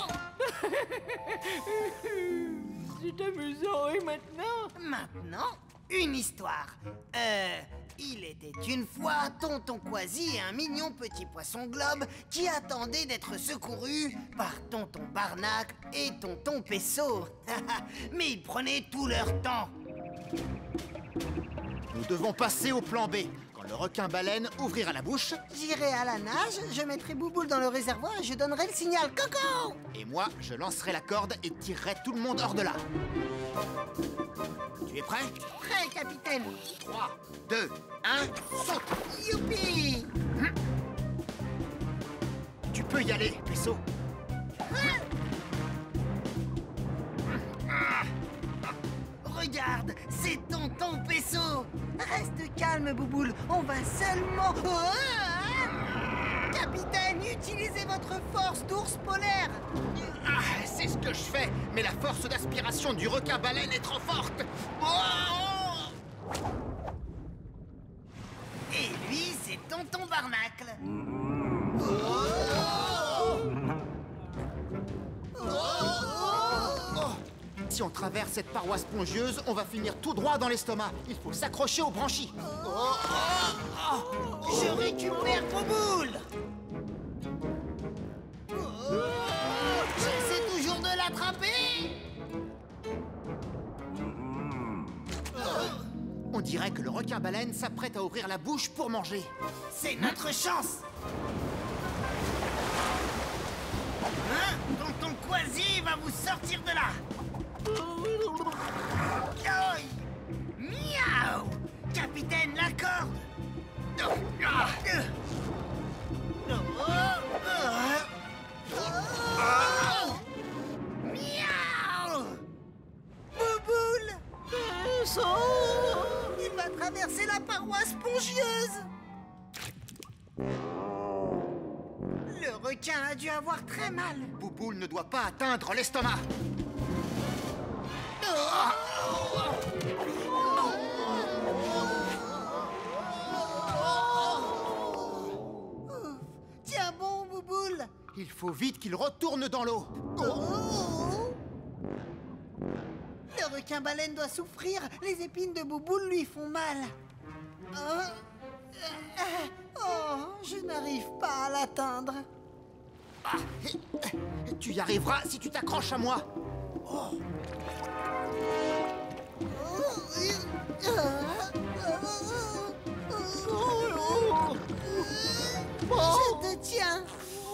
C'est amusant, et maintenant?
Maintenant, une histoire. Il était une fois tonton Quasi et un mignon petit poisson globe qui attendait d'être secouru par tonton Barnacle et tonton Pesso. Mais ils prenaient tout leur temps.
Nous devons passer au plan B. Quand le requin-baleine ouvrira la bouche,
J'irai à la nage, je mettrai Bouboule dans le réservoir et je donnerai le signal Coco.
et moi, je lancerai la corde et tirerai tout le monde hors de là. Tu es prêt?
Prêt, capitaine.
3, 2, 1, saute!
Youpi.
Tu peux y aller, Pesso.
Regarde, c'est tonton Pesso. Reste calme, Bouboule. On va seulement... Capitaine, utilisez votre force d'ours polaire.
Ah, c'est ce que je fais, mais la force d'aspiration du requin-baleine est trop forte. Oh!
Et lui, c'est tonton Barnacle.
Si on traverse cette paroi spongieuse, on va finir tout droit dans l'estomac. Il faut s'accrocher aux branchies.
Je récupère Bouboule. J'essaie toujours de l'attraper.
On dirait que le requin-baleine s'apprête à ouvrir la bouche pour manger.
C'est notre chance. Hein? Tonton Quasi va vous sortir de là. Aïe. Miaou. Capitaine, la corde. Miaou. Bouboule. Il va traverser la paroi spongieuse. Le requin a dû avoir très mal.
Bouboule ne doit pas atteindre l'estomac.
Tiens bon, Bouboule.
Il faut vite qu'il retourne dans l'eau.
Le requin-baleine doit souffrir. Les épines de Bouboule lui font mal. Je n'arrive pas à l'atteindre.
Tu y arriveras si tu t'accroches à moi.
Je te tiens.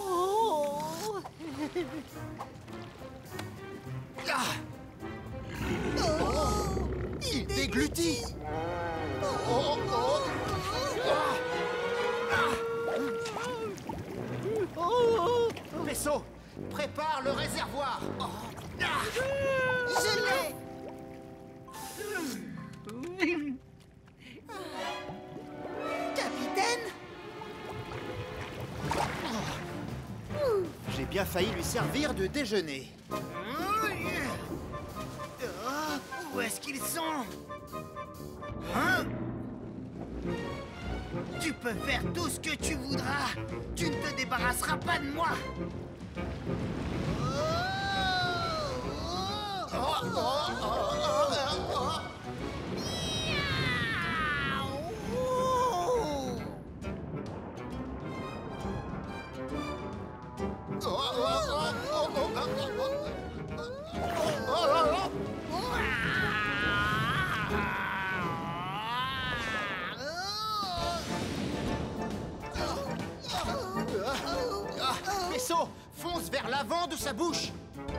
Il déglutit. Pesso, prépare le réservoir.
Je l'ai. Capitaine.
J'ai bien failli lui servir de déjeuner.
Où est-ce qu'ils sont? Hein? Tu peux faire tout ce que tu voudras. Tu ne te débarrasseras pas de moi.
Pesso, fonce vers l'avant de sa bouche.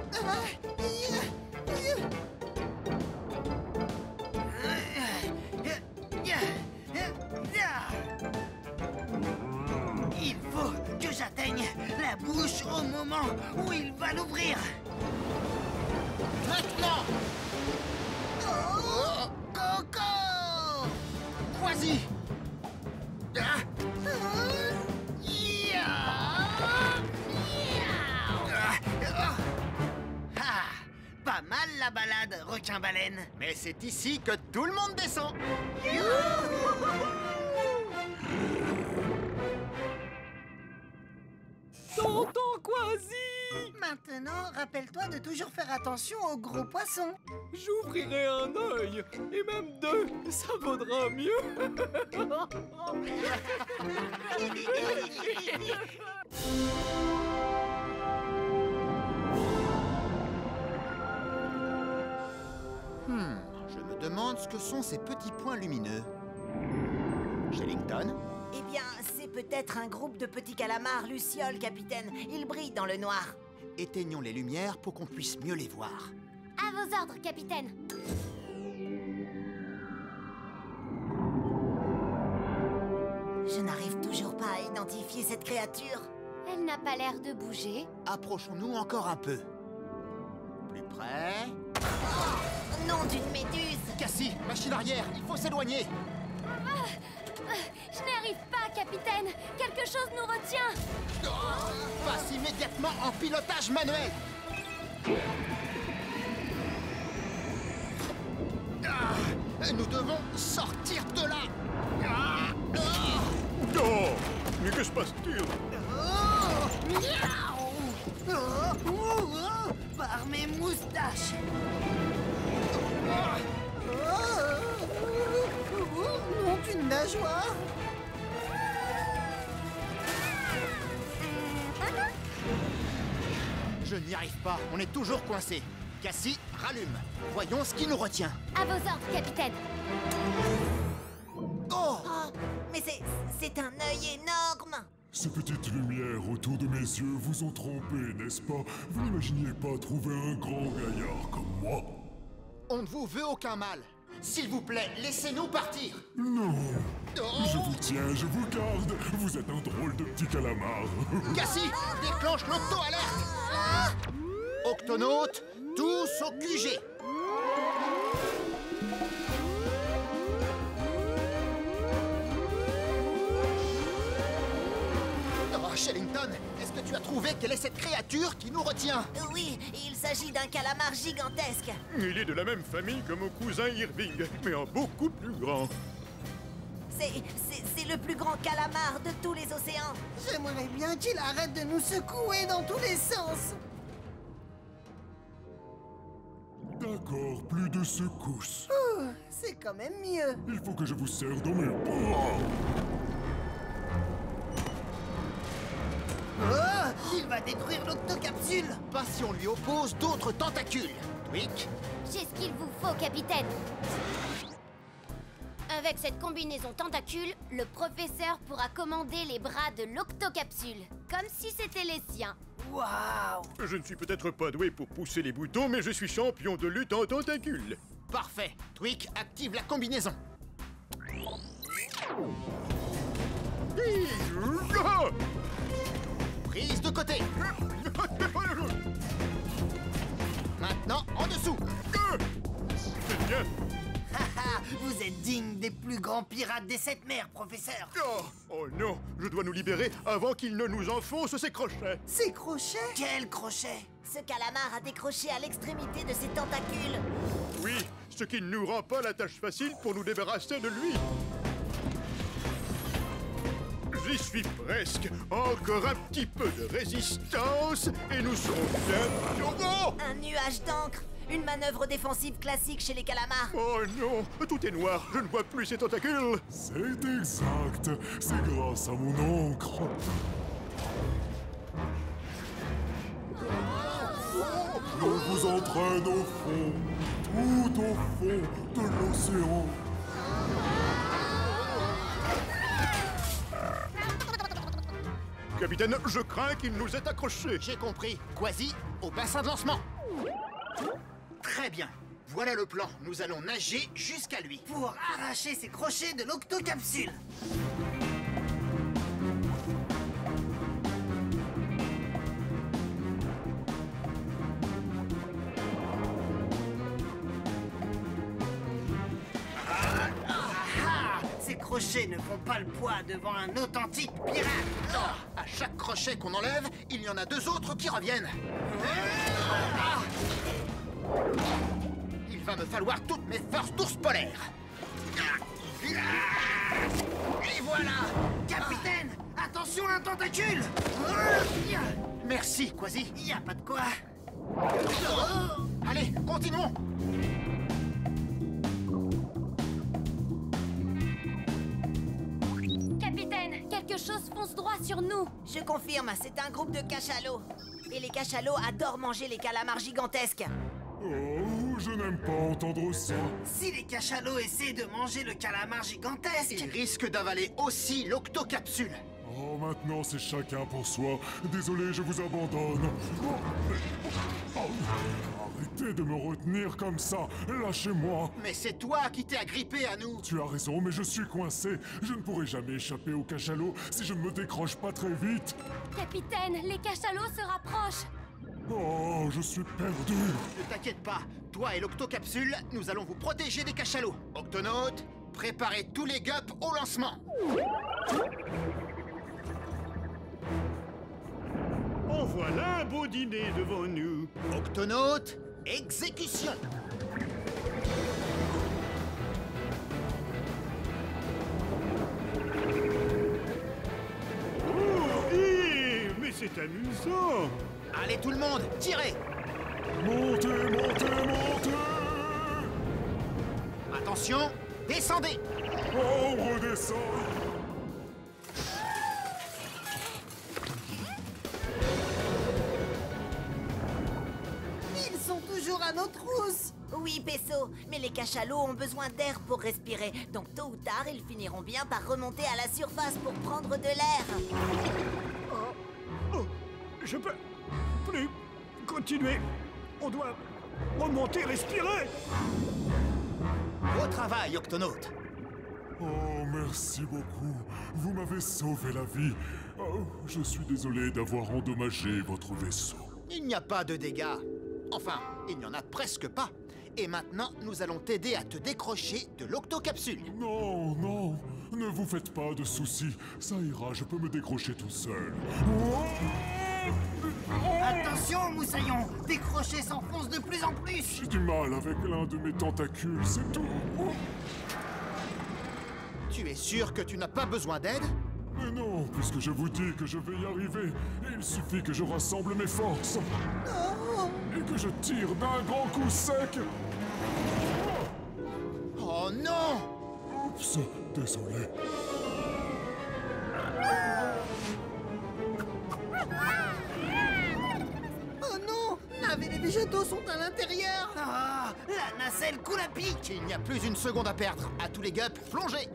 Il faut que j'atteigne la bouche au moment où il va l'ouvrir.
Maintenant.
Coco!
Quasi.
Pas mal la balade, requin-baleine.
Mais c'est ici que tout le monde descend.
Tonton Quasi!
Maintenant, rappelle-toi de toujours faire attention aux gros poissons.
J'ouvrirai un œil, et même deux, ça vaudra mieux.
Je me demande ce que sont ces petits points lumineux. Shellington?
Eh bien, c'est peut-être un groupe de petits calamars lucioles, capitaine. Ils brillent dans le noir.
Éteignons les lumières pour qu'on puisse mieux les voir.
À vos ordres, capitaine.
Je n'arrive toujours pas à identifier cette créature.
Elle n'a pas l'air de bouger.
Approchons-nous encore un peu. Plus près.
Nom d'une méduse!
Cassie, machine arrière, il faut s'éloigner.
Je n'y arrive pas, capitaine. Quelque chose nous retient.
Passe immédiatement en pilotage manuel. Nous devons sortir de là.
Oh, mais que se passe-t-il?
Par mes moustaches. Nom d'une nageoire.
Je n'y arrive pas, on est toujours coincé. Cassie, rallume. Voyons ce qui nous retient.
À vos ordres, capitaine.
Oh, mais c'est un œil énorme!
Ces petites lumières autour de mes yeux vous ont trompé, n'est-ce pas? Vous n'imaginiez pas trouver un grand gaillard comme moi?
On ne vous veut aucun mal. S'il vous plaît, laissez-nous partir.
Non. Je vous tiens, je vous garde. Vous êtes un drôle de petit calamar.
Cassie, déclenche l'auto-alerte. Octonautes, tous au QG. Oh, Shellington, est-ce que tu as trouvé quelle est cette créature qui nous retient?
Oui, il s'agit d'un calamar gigantesque.
Il est de la même famille que mon cousin Irving, mais en beaucoup plus grand.
C'est le plus grand calamar de tous les océans.
J'aimerais bien qu'il arrête de nous secouer dans tous les sens.
D'accord, plus de secousses.
C'est quand même mieux.
Il faut que je vous serre dans mes bras.
Oh, il va détruire l'octocapsule.
Pas si on lui oppose d'autres tentacules. Tweak.
J'ai ce qu'il vous faut, capitaine. Avec cette combinaison tentacule, le professeur pourra commander les bras de l'octocapsule, comme si c'était les siens.
Waouh!
Je ne suis peut-être pas doué pour pousser les boutons, mais je suis champion de lutte en tentacules.
Parfait. Tweak, active la combinaison. Prise de côté. Maintenant, en dessous.
C'est bien.
Vous êtes digne des plus grands pirates des sept mers, professeur.
Oh non, je dois nous libérer avant qu'il ne nous enfonce ses crochets.
Ses crochets?
Quel crochet?
Ce calamar a décroché à l'extrémité de ses tentacules.
Oui, ce qui ne nous rend pas la tâche facile pour nous débarrasser de lui. J'y suis presque. Encore un petit peu de résistance et nous serons bien... Oh!
Un nuage d'encre. Une manœuvre défensive classique chez les calamars.
Oh non, tout est noir, je ne vois plus ses tentacules.
C'est exact. C'est grâce à mon encre. Je vous entraîne au fond, tout au fond de l'océan.
Capitaine, je crains qu'il nous ait accrochés.
J'ai compris. Quasi, au bassin de lancement. Très bien. Voilà le plan. Nous allons nager jusqu'à lui.
Pour arracher ses crochets de l'octocapsule. Ces crochets ne font pas le poids devant un authentique pirate.
À chaque crochet qu'on enlève, il y en a deux autres qui reviennent. Il va me falloir toutes mes forces d'ours polaire. Et voilà.
Capitaine, attention à un tentacule.
Merci, Quasi.
Y a pas de quoi.
Allez, continuons.
Capitaine, quelque chose fonce droit sur nous.
Je confirme, c'est un groupe de cachalots. Et les cachalots adorent manger les calamars gigantesques.
Oh, je n'aime pas entendre ça.
Si les cachalots essaient de manger le calamar gigantesque...
Ils risquent d'avaler aussi l'octocapsule.
Oh, maintenant c'est chacun pour soi. Désolé, je vous abandonne. Arrêtez de me retenir comme ça. Lâchez-moi.
Mais c'est toi qui t'es agrippé à nous.
Tu as raison, mais je suis coincé. Je ne pourrai jamais échapper au cachalot si je ne me décroche pas très vite.
Capitaine, les cachalots se rapprochent.
Oh, je suis perdu.
Ne t'inquiète pas, toi et l'octocapsule, nous allons vous protéger des cachalots. Octonautes, préparez tous les gups au lancement.
En voilà un beau dîner devant nous.
Octonautes, exécution.
Oh, mais c'est amusant.
Allez tout le monde, tirez.
Montez, montez, montez.
Attention, descendez.
Oh, on redescend.
Ils sont toujours à nos trousses.
Oui, Pesso, mais les cachalots ont besoin d'air pour respirer. Donc tôt ou tard, ils finiront bien par remonter à la surface pour prendre de l'air.
Oh, je peux plus continuer. On doit remonter, respirer.
Beau travail, Octonautes.
Oh, merci beaucoup. Vous m'avez sauvé la vie. Oh, je suis désolé d'avoir endommagé votre vaisseau.
Il n'y a pas de dégâts. Enfin, il n'y en a presque pas. Et maintenant, nous allons t'aider à te décrocher de l'octocapsule.
Non, non, ne vous faites pas de soucis. Ça ira, je peux me décrocher tout seul.
Attention, Moussaillon, tes crochets s'enfoncent de plus en plus.
J'ai du mal avec l'un de mes tentacules, c'est tout.
Tu es sûr que tu n'as pas besoin d'aide?
Mais non, puisque je vous dis que je vais y arriver, il suffit que je rassemble mes forces. Et que je tire d'un grand coup sec.
Oh non!
Oups, désolé.
Oh non! Nav et les végétaux sont à l'intérieur.
Ah, la nacelle coule à pic.
Il n'y a plus une seconde à perdre. À tous les gups, plongez!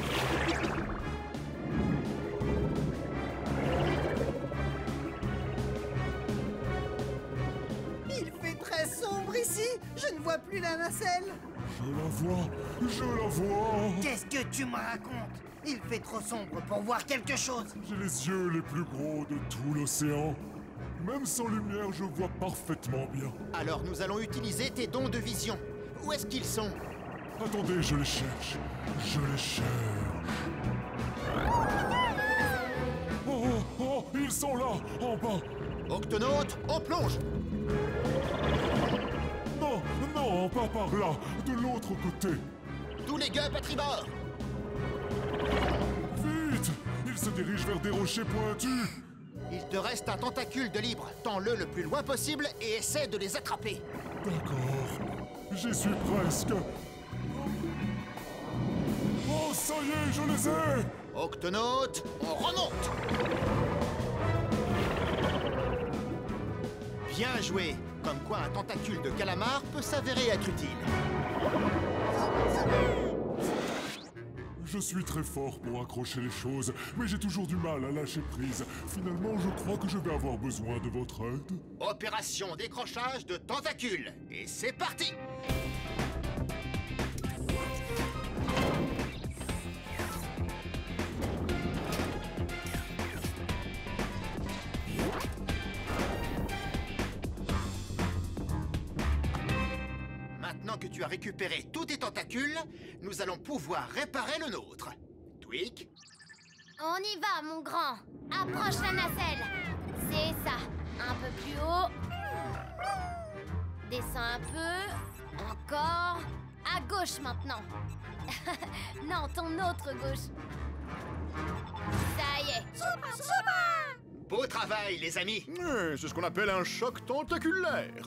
Il fait très sombre ici. Je ne vois plus la nacelle.
Je la vois, je la vois.
Qu'est-ce que tu me racontes? Il fait trop sombre pour voir quelque chose.
J'ai les yeux les plus gros de tout l'océan. Même sans lumière, je vois parfaitement bien.
Alors nous allons utiliser tes dons de vision. Où est-ce qu'ils sont?
Attendez, je les cherche. Je les cherche. Oh, oh, ils sont là, en bas.
Octonautes, on plonge!
Non, non, pas par là, de l'autre côté.
Tous les gups à tribord!
Vite! Ils se dirigent vers des rochers pointus.
Il te reste un tentacule de libre. Tends-le le plus loin possible et essaie de les attraper.
D'accord, j'y suis presque. Oh, ça y est, je les ai!
Octonautes, on remonte! Bien joué! Comme quoi un tentacule de calamar peut s'avérer être utile.
Je suis très fort pour accrocher les choses, mais j'ai toujours du mal à lâcher prise. Finalement, je crois que je vais avoir besoin de votre aide.
Opération décrochage de tentacules. Et c'est parti! Maintenant que tu as récupéré tous tes tentacules, nous allons pouvoir réparer le nôtre. Tweak.
On y va, mon grand. Approche la nacelle. C'est ça. Un peu plus haut. Descends un peu. Encore. À gauche maintenant. Non, ton autre gauche. Ça y est.
Beau travail, les amis.
C'est ce qu'on appelle un choc tentaculaire.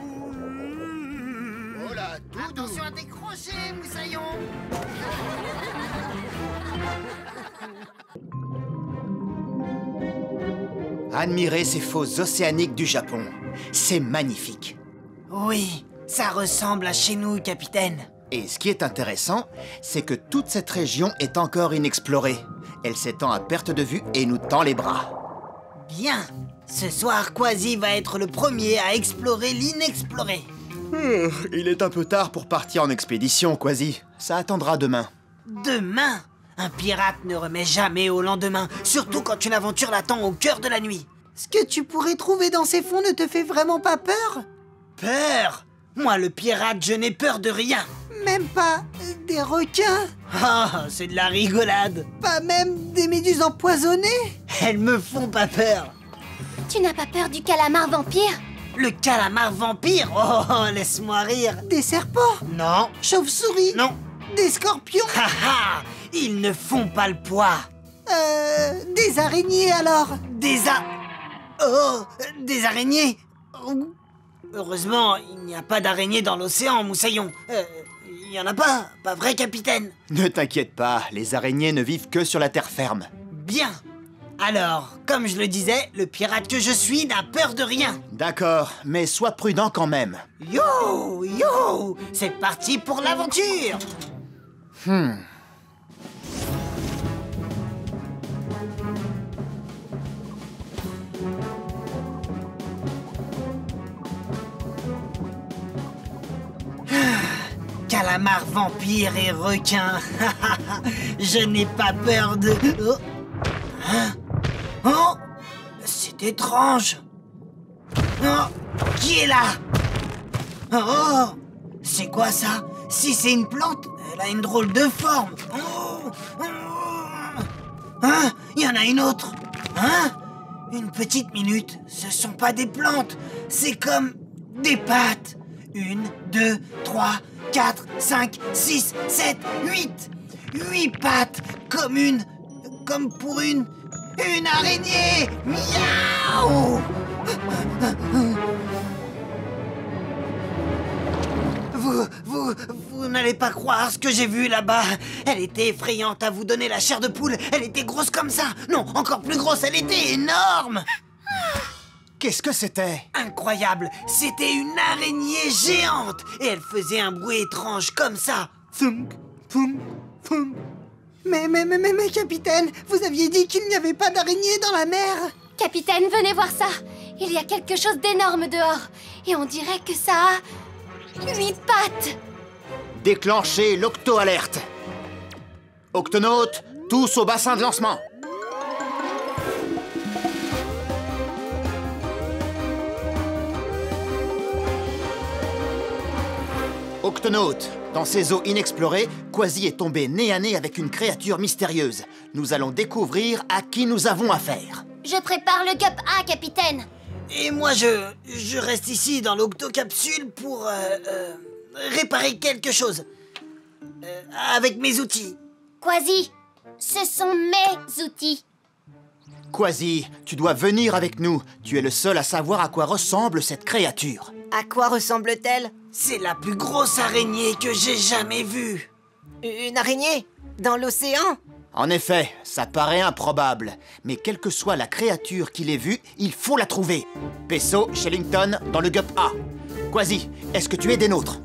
Oh là, tout doux.
Attention à tes crochets, Moussaillon.
Admirez ces fosses océaniques du Japon. C'est magnifique.
Oui, Ça ressemble à chez nous, capitaine.
Et ce qui est intéressant, c'est que toute cette région est encore inexplorée. Elle s'étend à perte de vue et nous tend les bras.
Bien. Ce soir, Kwasi va être le premier à explorer l'inexploré.
Il est un peu tard pour partir en expédition, Kwasi. Ça attendra demain.
Demain? Un pirate ne remet jamais au lendemain, surtout quand une aventure l'attend au cœur de la nuit.
Ce que tu pourrais trouver dans ces fonds ne te fait vraiment pas peur?
Peur? Moi, le pirate, je n'ai peur de rien.
Même pas des requins?
Ah, c'est de la rigolade.
Pas même des méduses empoisonnées?
Elles me font pas peur.
Tu n'as pas peur du calamar vampire?
Le calamar vampire? Oh, laisse-moi rire.
Des serpents?
Non.
Chauves-souris?
Non.
Des scorpions?
Haha, ils ne font pas le poids.
Des araignées alors?
Des araignées? Heureusement, il n'y a pas d'araignées dans l'océan, Moussaillon. Il n'y en a pas vrai, capitaine?
Ne t'inquiète pas, les araignées ne vivent que sur la terre ferme.
Bien. Alors, comme je le disais, le pirate que je suis n'a peur de rien.
D'accord, mais sois prudent quand même.
Yo, c'est parti pour l'aventure. Calamar, vampire et requin. Je n'ai pas peur de... Oh, c'est étrange. Oh, qui est là? Oh, c'est quoi ça? Si c'est une plante, elle a une drôle de forme. Hein? Il y en a une autre. Hein? Une petite minute, ce sont pas des plantes, c'est comme des pattes. 1, 2, 3, 4, 5, 6, 7, 8. 8 pattes, comme pour une araignée. Miaou! Vous n'allez pas croire ce que j'ai vu là-bas. Elle était effrayante, à vous donner la chair de poule. Elle était grosse comme ça. Non, encore plus grosse, elle était énorme.
Qu'est-ce que c'était?
Incroyable, c'était une araignée géante. Et elle faisait un bruit étrange comme ça. Thunk, thunk, thunk.
Mais capitaine, vous aviez dit qu'il n'y avait pas d'araignée dans la mer.
Capitaine, venez voir ça. Il y a quelque chose d'énorme dehors. Et on dirait que ça a 8 pattes.
Déclenchez l'octo-alerte. Octonautes, tous au bassin de lancement. Octonautes, dans ces eaux inexplorées, Kwasi est tombé nez à nez avec une créature mystérieuse. Nous allons découvrir à qui nous avons affaire.
Je prépare le Gup A, capitaine.
Et moi, je reste ici dans l'octocapsule pour réparer quelque chose. Avec mes outils.
Kwasi, ce sont mes outils.
Kwasi, tu dois venir avec nous. Tu es le seul à savoir à quoi ressemble cette créature.
À quoi ressemble-t-elle?
C'est la plus grosse araignée que j'ai jamais vue.
Une araignée? Dans l'océan?
En effet, ça paraît improbable. Mais quelle que soit la créature qui l'ait vue, il faut la trouver. Peso, Shellington, dans le Gup A. Kwasi, est-ce que tu es des nôtres?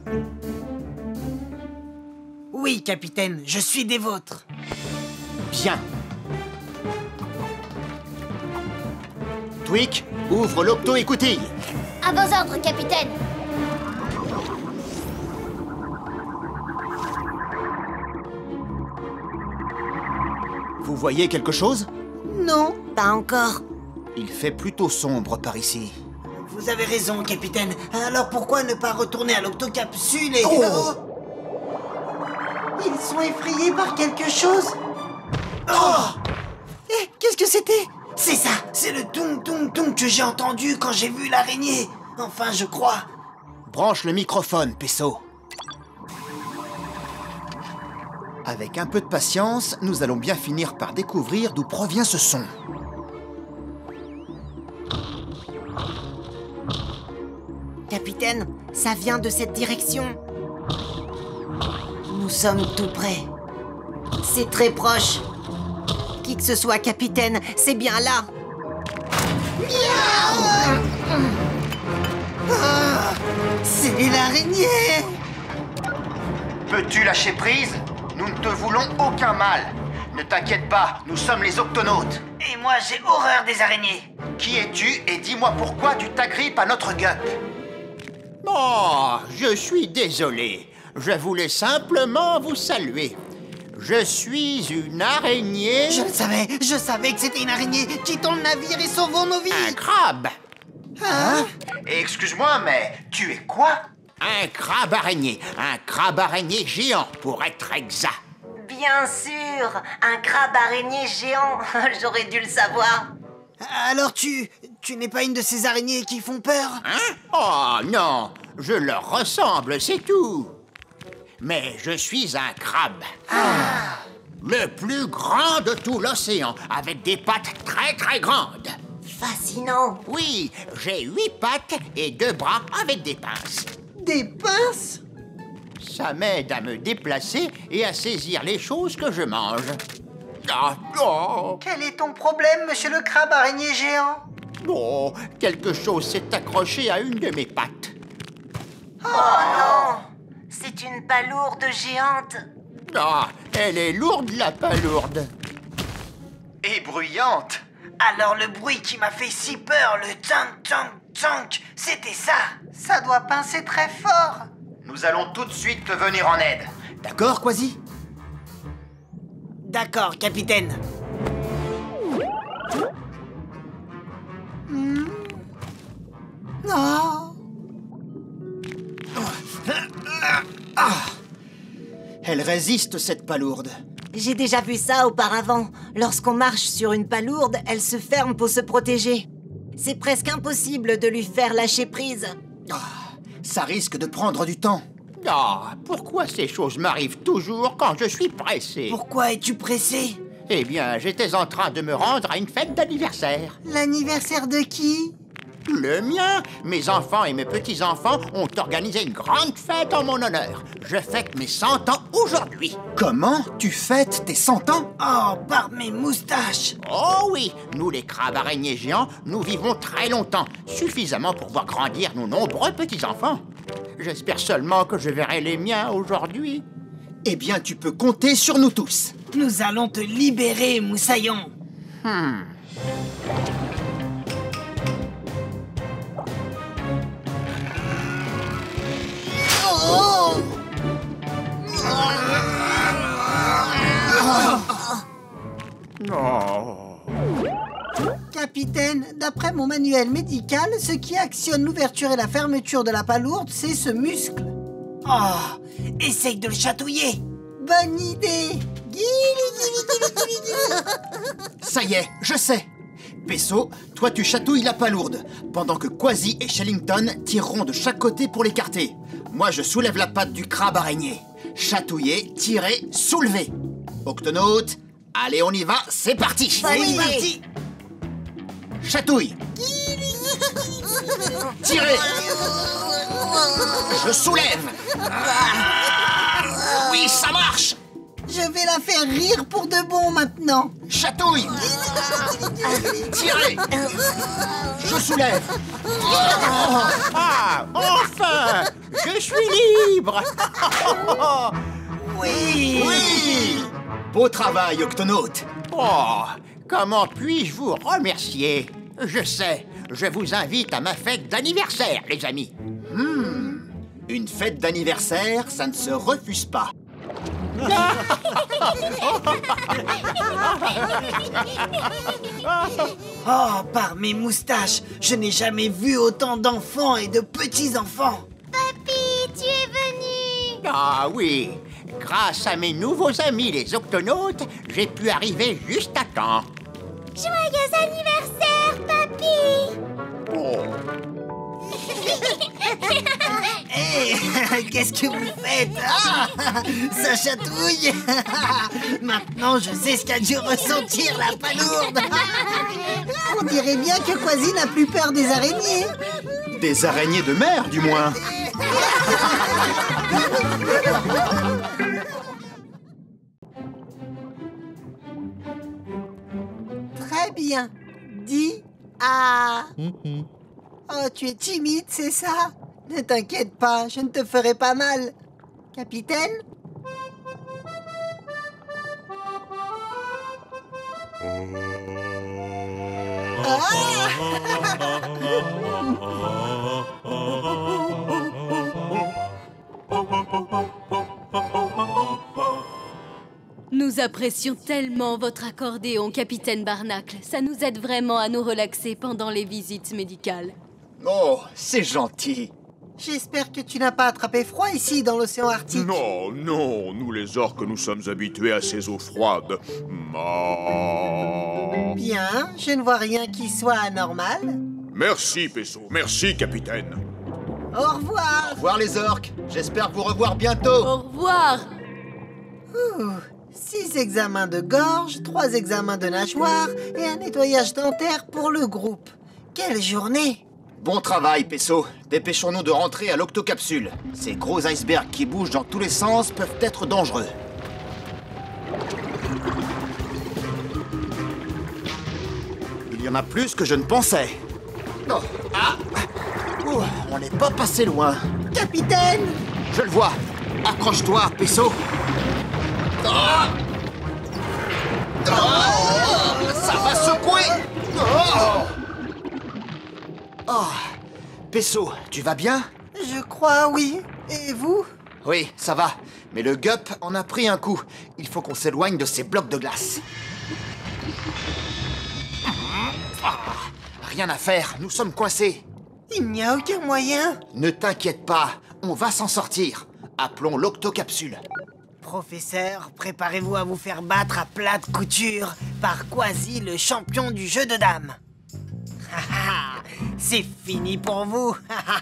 Oui, capitaine, je suis des vôtres.
Bien. Tweak, ouvre l'octo-écoutille.
À vos ordres, capitaine.
Vous voyez quelque chose?
Non.
Pas encore.
Il fait plutôt sombre par ici.
Vous avez raison, capitaine. Alors pourquoi ne pas retourner à l'octocapsule et...
Oh! Ils sont effrayés par quelque chose.
Oh!
Eh, qu'est-ce que c'était?
C'est ça, c'est le tung tung tung que j'ai entendu quand j'ai vu l'araignée. Enfin, je crois.
Branche le microphone, Peso. Avec un peu de patience, nous allons bien finir par découvrir d'où provient ce son.
Capitaine, ça vient de cette direction. Nous sommes tout près. C'est très proche. Qui que ce soit, capitaine, c'est bien là.
C'est Et l'araignée!
Peux-tu lâcher prise? Nous ne te voulons aucun mal. Ne t'inquiète pas, nous sommes les Octonautes.
Et moi, j'ai horreur des araignées.
Qui es-tu et dis-moi pourquoi tu t'agrippes à notre gup?
Oh, je suis désolé. Je voulais simplement vous saluer. Je suis une araignée...
Je savais que c'était une araignée. Quittons le navire et sauvons nos vies.
Un crabe.
Hein?
Et excuse-moi, mais tu es quoi?
Un crabe araignée. Un crabe araignée géant, pour être exact.
Bien sûr, un crabe araignée géant. J'aurais dû le savoir.
Alors tu n'es pas une de ces araignées qui font peur?
Hein? Oh non, je leur ressemble, c'est tout. Mais je suis un crabe. Le plus grand de tout l'océan, avec des pattes très très grandes.
Fascinant.
Oui, j'ai 8 pattes et 2 bras avec des pinces.
Des pinces?
Ça m'aide à me déplacer et à saisir les choses que je mange. Ah, oh.
Quel est ton problème, monsieur le crabe araignée géant?
Oh, quelque chose s'est accroché à une de mes pattes.
Oh non! C'est une palourde géante.
Ah, elle est lourde, la palourde.
Et bruyante.
Alors le bruit qui m'a fait si peur, le tsank tsank tsank, c'était ça. Ça doit pincer très fort.
Nous allons tout de suite te venir en aide.
D'accord, Quasi?
D'accord, capitaine. Oh.
Elle résiste, cette palourde.
J'ai déjà vu ça auparavant. Lorsqu'on marche sur une palourde, elle se ferme pour se protéger. C'est presque impossible de lui faire lâcher prise.
Ça risque de prendre du temps.
Ah, pourquoi ces choses m'arrivent toujours quand je suis pressé?
Pourquoi es-tu pressé?
Eh bien, j'étais en train de me rendre à une fête d'anniversaire.
L'anniversaire de qui?
Le mien. Mes enfants et mes petits-enfants ont organisé une grande fête en mon honneur. Je fête mes 100 ans aujourd'hui.
Comment tu fêtes tes 100 ans?
Oh, par mes moustaches!
Oh oui, nous les crabes araignées géants, nous vivons très longtemps, suffisamment pour voir grandir nos nombreux petits-enfants. J'espère seulement que je verrai les miens aujourd'hui.
Eh bien, tu peux compter sur nous tous.
Nous allons te libérer, Moussaillon. Capitaine, d'après mon manuel médical, ce qui actionne l'ouverture et la fermeture de la palourde, c'est ce muscle. Oh, essaye de le chatouiller. Bonne idée.
Ça y est, je sais. Pesso, toi tu chatouilles la palourde, pendant que Quasi et Shellington tireront de chaque côté pour l'écarter. Moi je soulève la patte du crabe araignée. Chatouiller, tirer, soulever. Octonautes, allez on y va, c'est parti.
C'est parti.
Chatouille. Tirez. Je soulève. Oui, ça marche.
Je vais la faire rire pour de bon maintenant.
Chatouille. Tirez. Je soulève.
Ah, enfin! Je suis libre!
Oui.
Oui. Beau travail, Octonautes.
Oh, comment puis-je vous remercier? Je sais, je vous invite à ma fête d'anniversaire, les amis.
Une fête d'anniversaire, ça ne se refuse pas.
Oh, par mes moustaches, je n'ai jamais vu autant d'enfants et de petits-enfants.
Papy, tu es venu!
Ah oui, grâce à mes nouveaux amis, les Octonautes, j'ai pu arriver juste à temps.
Joyeux anniversaire, papy!
Hé, qu'est-ce que vous faites? Ah, ça chatouille. Maintenant, je sais ce qu'a dû ressentir la palourde. On dirait bien que Quasi n'a plus peur des araignées.
Des araignées de mer, du moins.
Très bien. Dis ah. Oh, tu es timide, c'est ça?
Ne t'inquiète pas, je ne te ferai pas mal. Capitaine?
Nous apprécions tellement votre accordéon, Capitaine Barnacle. Ça nous aide vraiment à nous relaxer pendant les visites médicales.
Oh, c'est gentil.
J'espère que tu n'as pas attrapé froid ici, dans l'océan Arctique.
Non, non, nous les orques, nous sommes habitués à ces eaux froides.
Bien, je ne vois rien qui soit anormal.
Merci, Pesso, merci, capitaine.
Au revoir.
Au revoir les orques. J'espère vous revoir bientôt.
Au revoir.
6 examens de gorge, 3 examens de nageoire et un nettoyage dentaire pour le groupe. Quelle journée!
Bon travail, Pesso. Dépêchons-nous de rentrer à l'octocapsule. Ces gros icebergs qui bougent dans tous les sens peuvent être dangereux. Il y en a plus que je ne pensais. Oh, ah. Ouh, on n'est pas passé loin.
Capitaine!
Je le vois. Accroche-toi, Pesso. Ah. Oh, ça va secouer. Oh, Pesso, tu vas bien?
Je crois, oui. Et vous?
Oui, ça va. Mais le gup en a pris un coup. Il faut qu'on s'éloigne de ces blocs de glace. Rien à faire, nous sommes coincés.
Il n'y a aucun moyen.
Ne t'inquiète pas, on va s'en sortir. Appelons l'octocapsule.
Professeur, préparez-vous à vous faire battre à plate couture par Quasi, le champion du jeu de dames. C'est fini pour vous.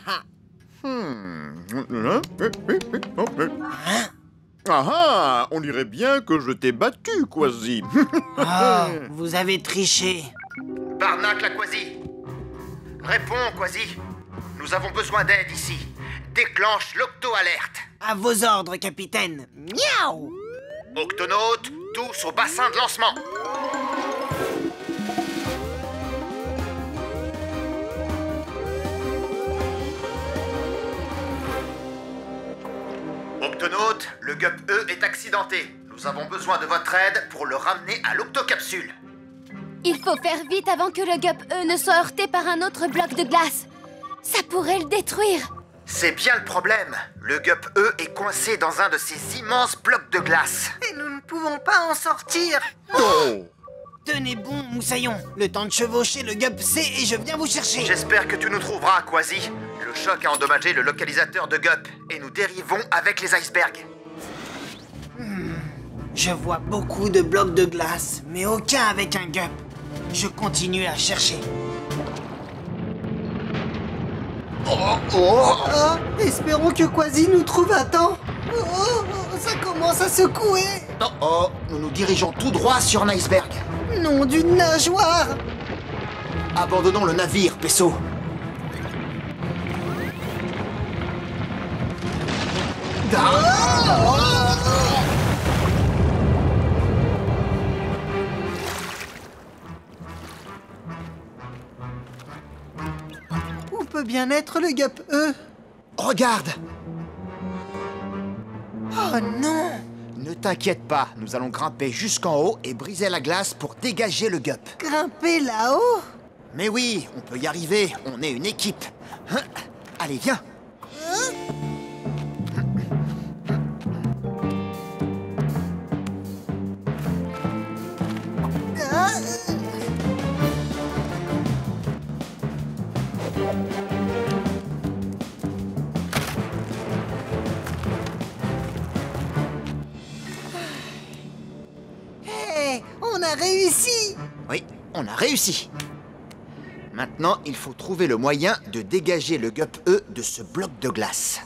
Ah, on dirait bien que je t'ai battu, Quasi.
Vous avez triché.
Barnacle à Quasi. Réponds, Quasi. Nous avons besoin d'aide ici. Déclenche l'octo-alerte.
À vos ordres, capitaine. Miaou!
Octonautes, tous au bassin de lancement. Octonautes, le gup E est accidenté. Nous avons besoin de votre aide pour le ramener à l'octocapsule.
Il faut faire vite avant que le gup E ne soit heurté par un autre bloc de glace. Ça pourrait le détruire.
C'est bien le problème. Le gup E est coincé dans un de ces immenses blocs de glace.
Et nous ne pouvons pas en sortir.
Oh.
Tenez bon, moussaillon. Le temps de chevaucher le gup C et je viens vous chercher.
J'espère que tu nous trouveras, Quasi. Le choc a endommagé le localisateur de gup et nous dérivons avec les icebergs.
Je vois beaucoup de blocs de glace, mais aucun avec un gup. Je continue à chercher.
Espérons que Quasi nous trouve à temps. Ça commence à secouer.
Nous nous dirigeons tout droit sur un iceberg.
Nom d'une nageoire.
Abandonnons le navire, Pesso.
Où peut bien être le gup E?
Regarde!
Oh non!
Ne t'inquiète pas, nous allons grimper jusqu'en haut et briser la glace pour dégager le gup.
Grimper là-haut?
Mais oui, on peut y arriver, on est une équipe. Hein? Allez, viens!
Hey, on a réussi!
Oui, on a réussi. Maintenant, il faut trouver le moyen de dégager le gup E de ce bloc de glace.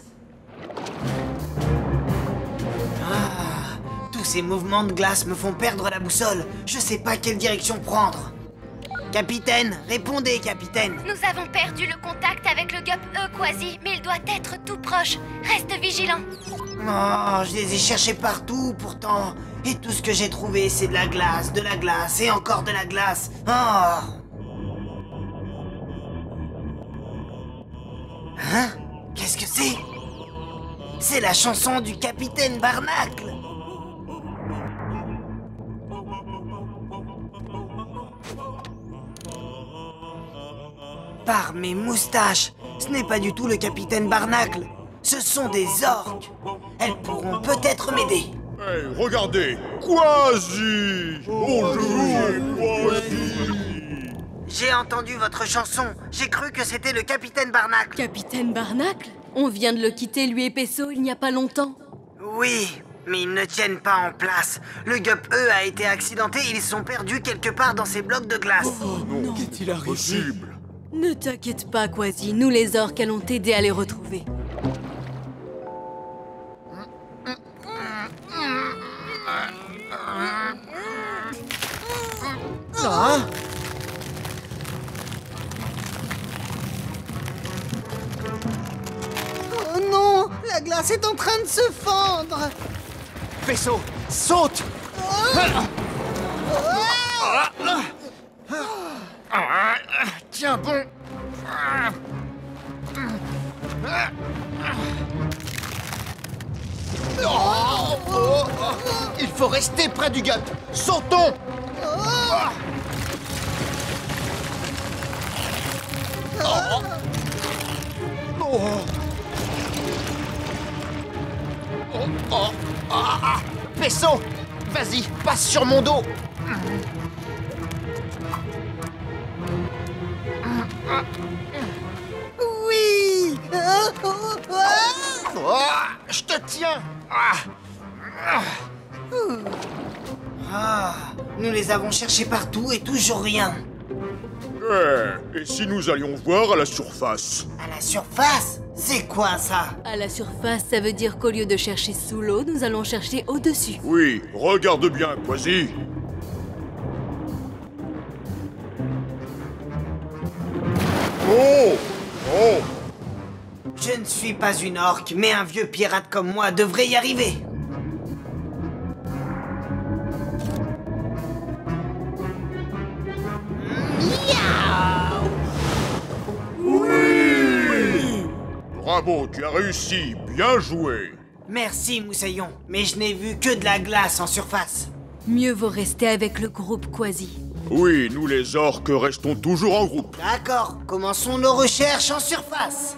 Tous ces mouvements de glace me font perdre la boussole. Je sais pas quelle direction prendre. Capitaine, répondez, capitaine.
Nous avons perdu le contact avec le gup E, Quasi, mais il doit être tout proche. Reste vigilant.
Oh, je les ai cherchés partout, pourtant. Et tout ce que j'ai trouvé, c'est de la glace, et encore de la glace. Oh! Hein? Qu'est-ce C'est la chanson du capitaine Barnacle. Par mes moustaches, ce n'est pas du tout le capitaine Barnacle. Ce sont des orques. Elles pourront peut-être m'aider.
Hey, regardez, Quasi. Bonjour, Quasi.
J'ai entendu votre chanson. J'ai cru que c'était le capitaine Barnacle.
Capitaine Barnacle? On vient de le quitter, lui et Pesso, il n'y a pas longtemps.
Oui, mais ils ne tiennent pas en place. Le Gup E a été accidenté et ils sont perdus quelque part dans ces blocs de glace.
Oh non, qu'est-il arrivé?
Possible.
Ne t'inquiète pas, Quasi, nous les orques allons t'aider à les retrouver.
Ah. Oh non, la glace est en train de se fendre.
Pesso, saute! Tiens bon! Il faut rester près du Gup! Sautons! Pesso! Vas-y, passe sur mon dos!
Oui.
Je te tiens!
Nous les avons cherchés partout et toujours rien.
Et si nous allions voir à la surface?
À la surface? C'est quoi ça?
À la surface, ça veut dire qu'au lieu de chercher sous l'eau, nous allons chercher au-dessus.
Oui, regarde bien, Quasi. Oh! Oh!
Je ne suis pas une orque, mais un vieux pirate comme moi devrait y arriver.
Bravo, tu as réussi, bien joué.
Merci, Moussaillon, mais je n'ai vu que de la glace en surface.
Mieux vaut rester avec le groupe Quasi.
Oui, nous les orques restons toujours en groupe.
D'accord, commençons nos recherches en surface.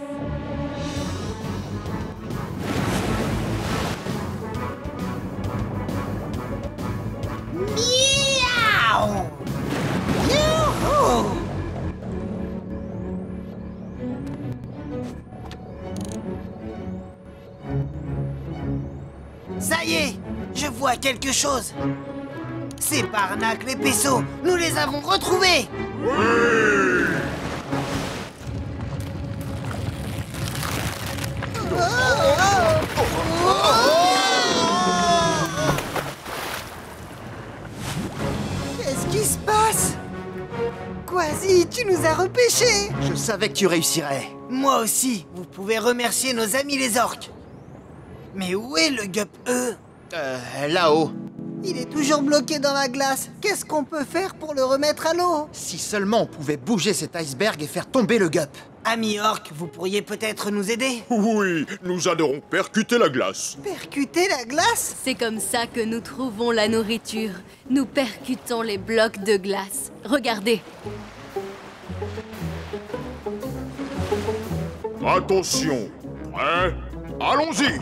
Miaou! Youhou! Ça y est, je vois quelque chose. C'est Barnacle et Pesso, nous les avons retrouvés.
Qu'est-ce qui se passe? Quasi, tu nous as repêchés.
Je savais que tu réussirais.
Moi aussi, vous pouvez remercier nos amis les orques. Mais où est le Gup E?
Là-haut.
Il est toujours bloqué dans la glace. Qu'est-ce qu'on peut faire pour le remettre à l'eau?
Si seulement on pouvait bouger cet iceberg et faire tomber le Gup.
Ami orque, vous pourriez peut-être nous aider?
Oui, nous adorons percuter la glace.
Percuter la glace?
C'est comme ça que nous trouvons la nourriture. Nous percutons les blocs de glace. Regardez.
Attention, prêt? Allons-y!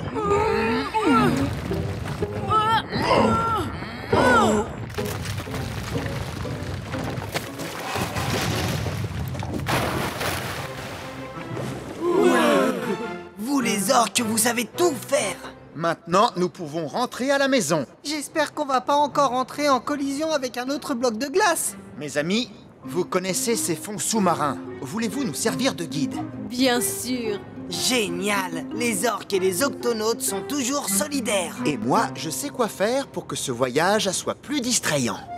Vous les orques, vous savez tout faire.
Maintenant, nous pouvons rentrer à la maison.
J'espère qu'on va pas encore entrer en collision avec un autre bloc de glace.
Mes amis, vous connaissez ces fonds sous-marins. Voulez-vous nous servir de guide?
Bien sûr.
Génial. Les orques et les octonautes sont toujours solidaires.
Et moi, je sais quoi faire pour que ce voyage soit plus distrayant.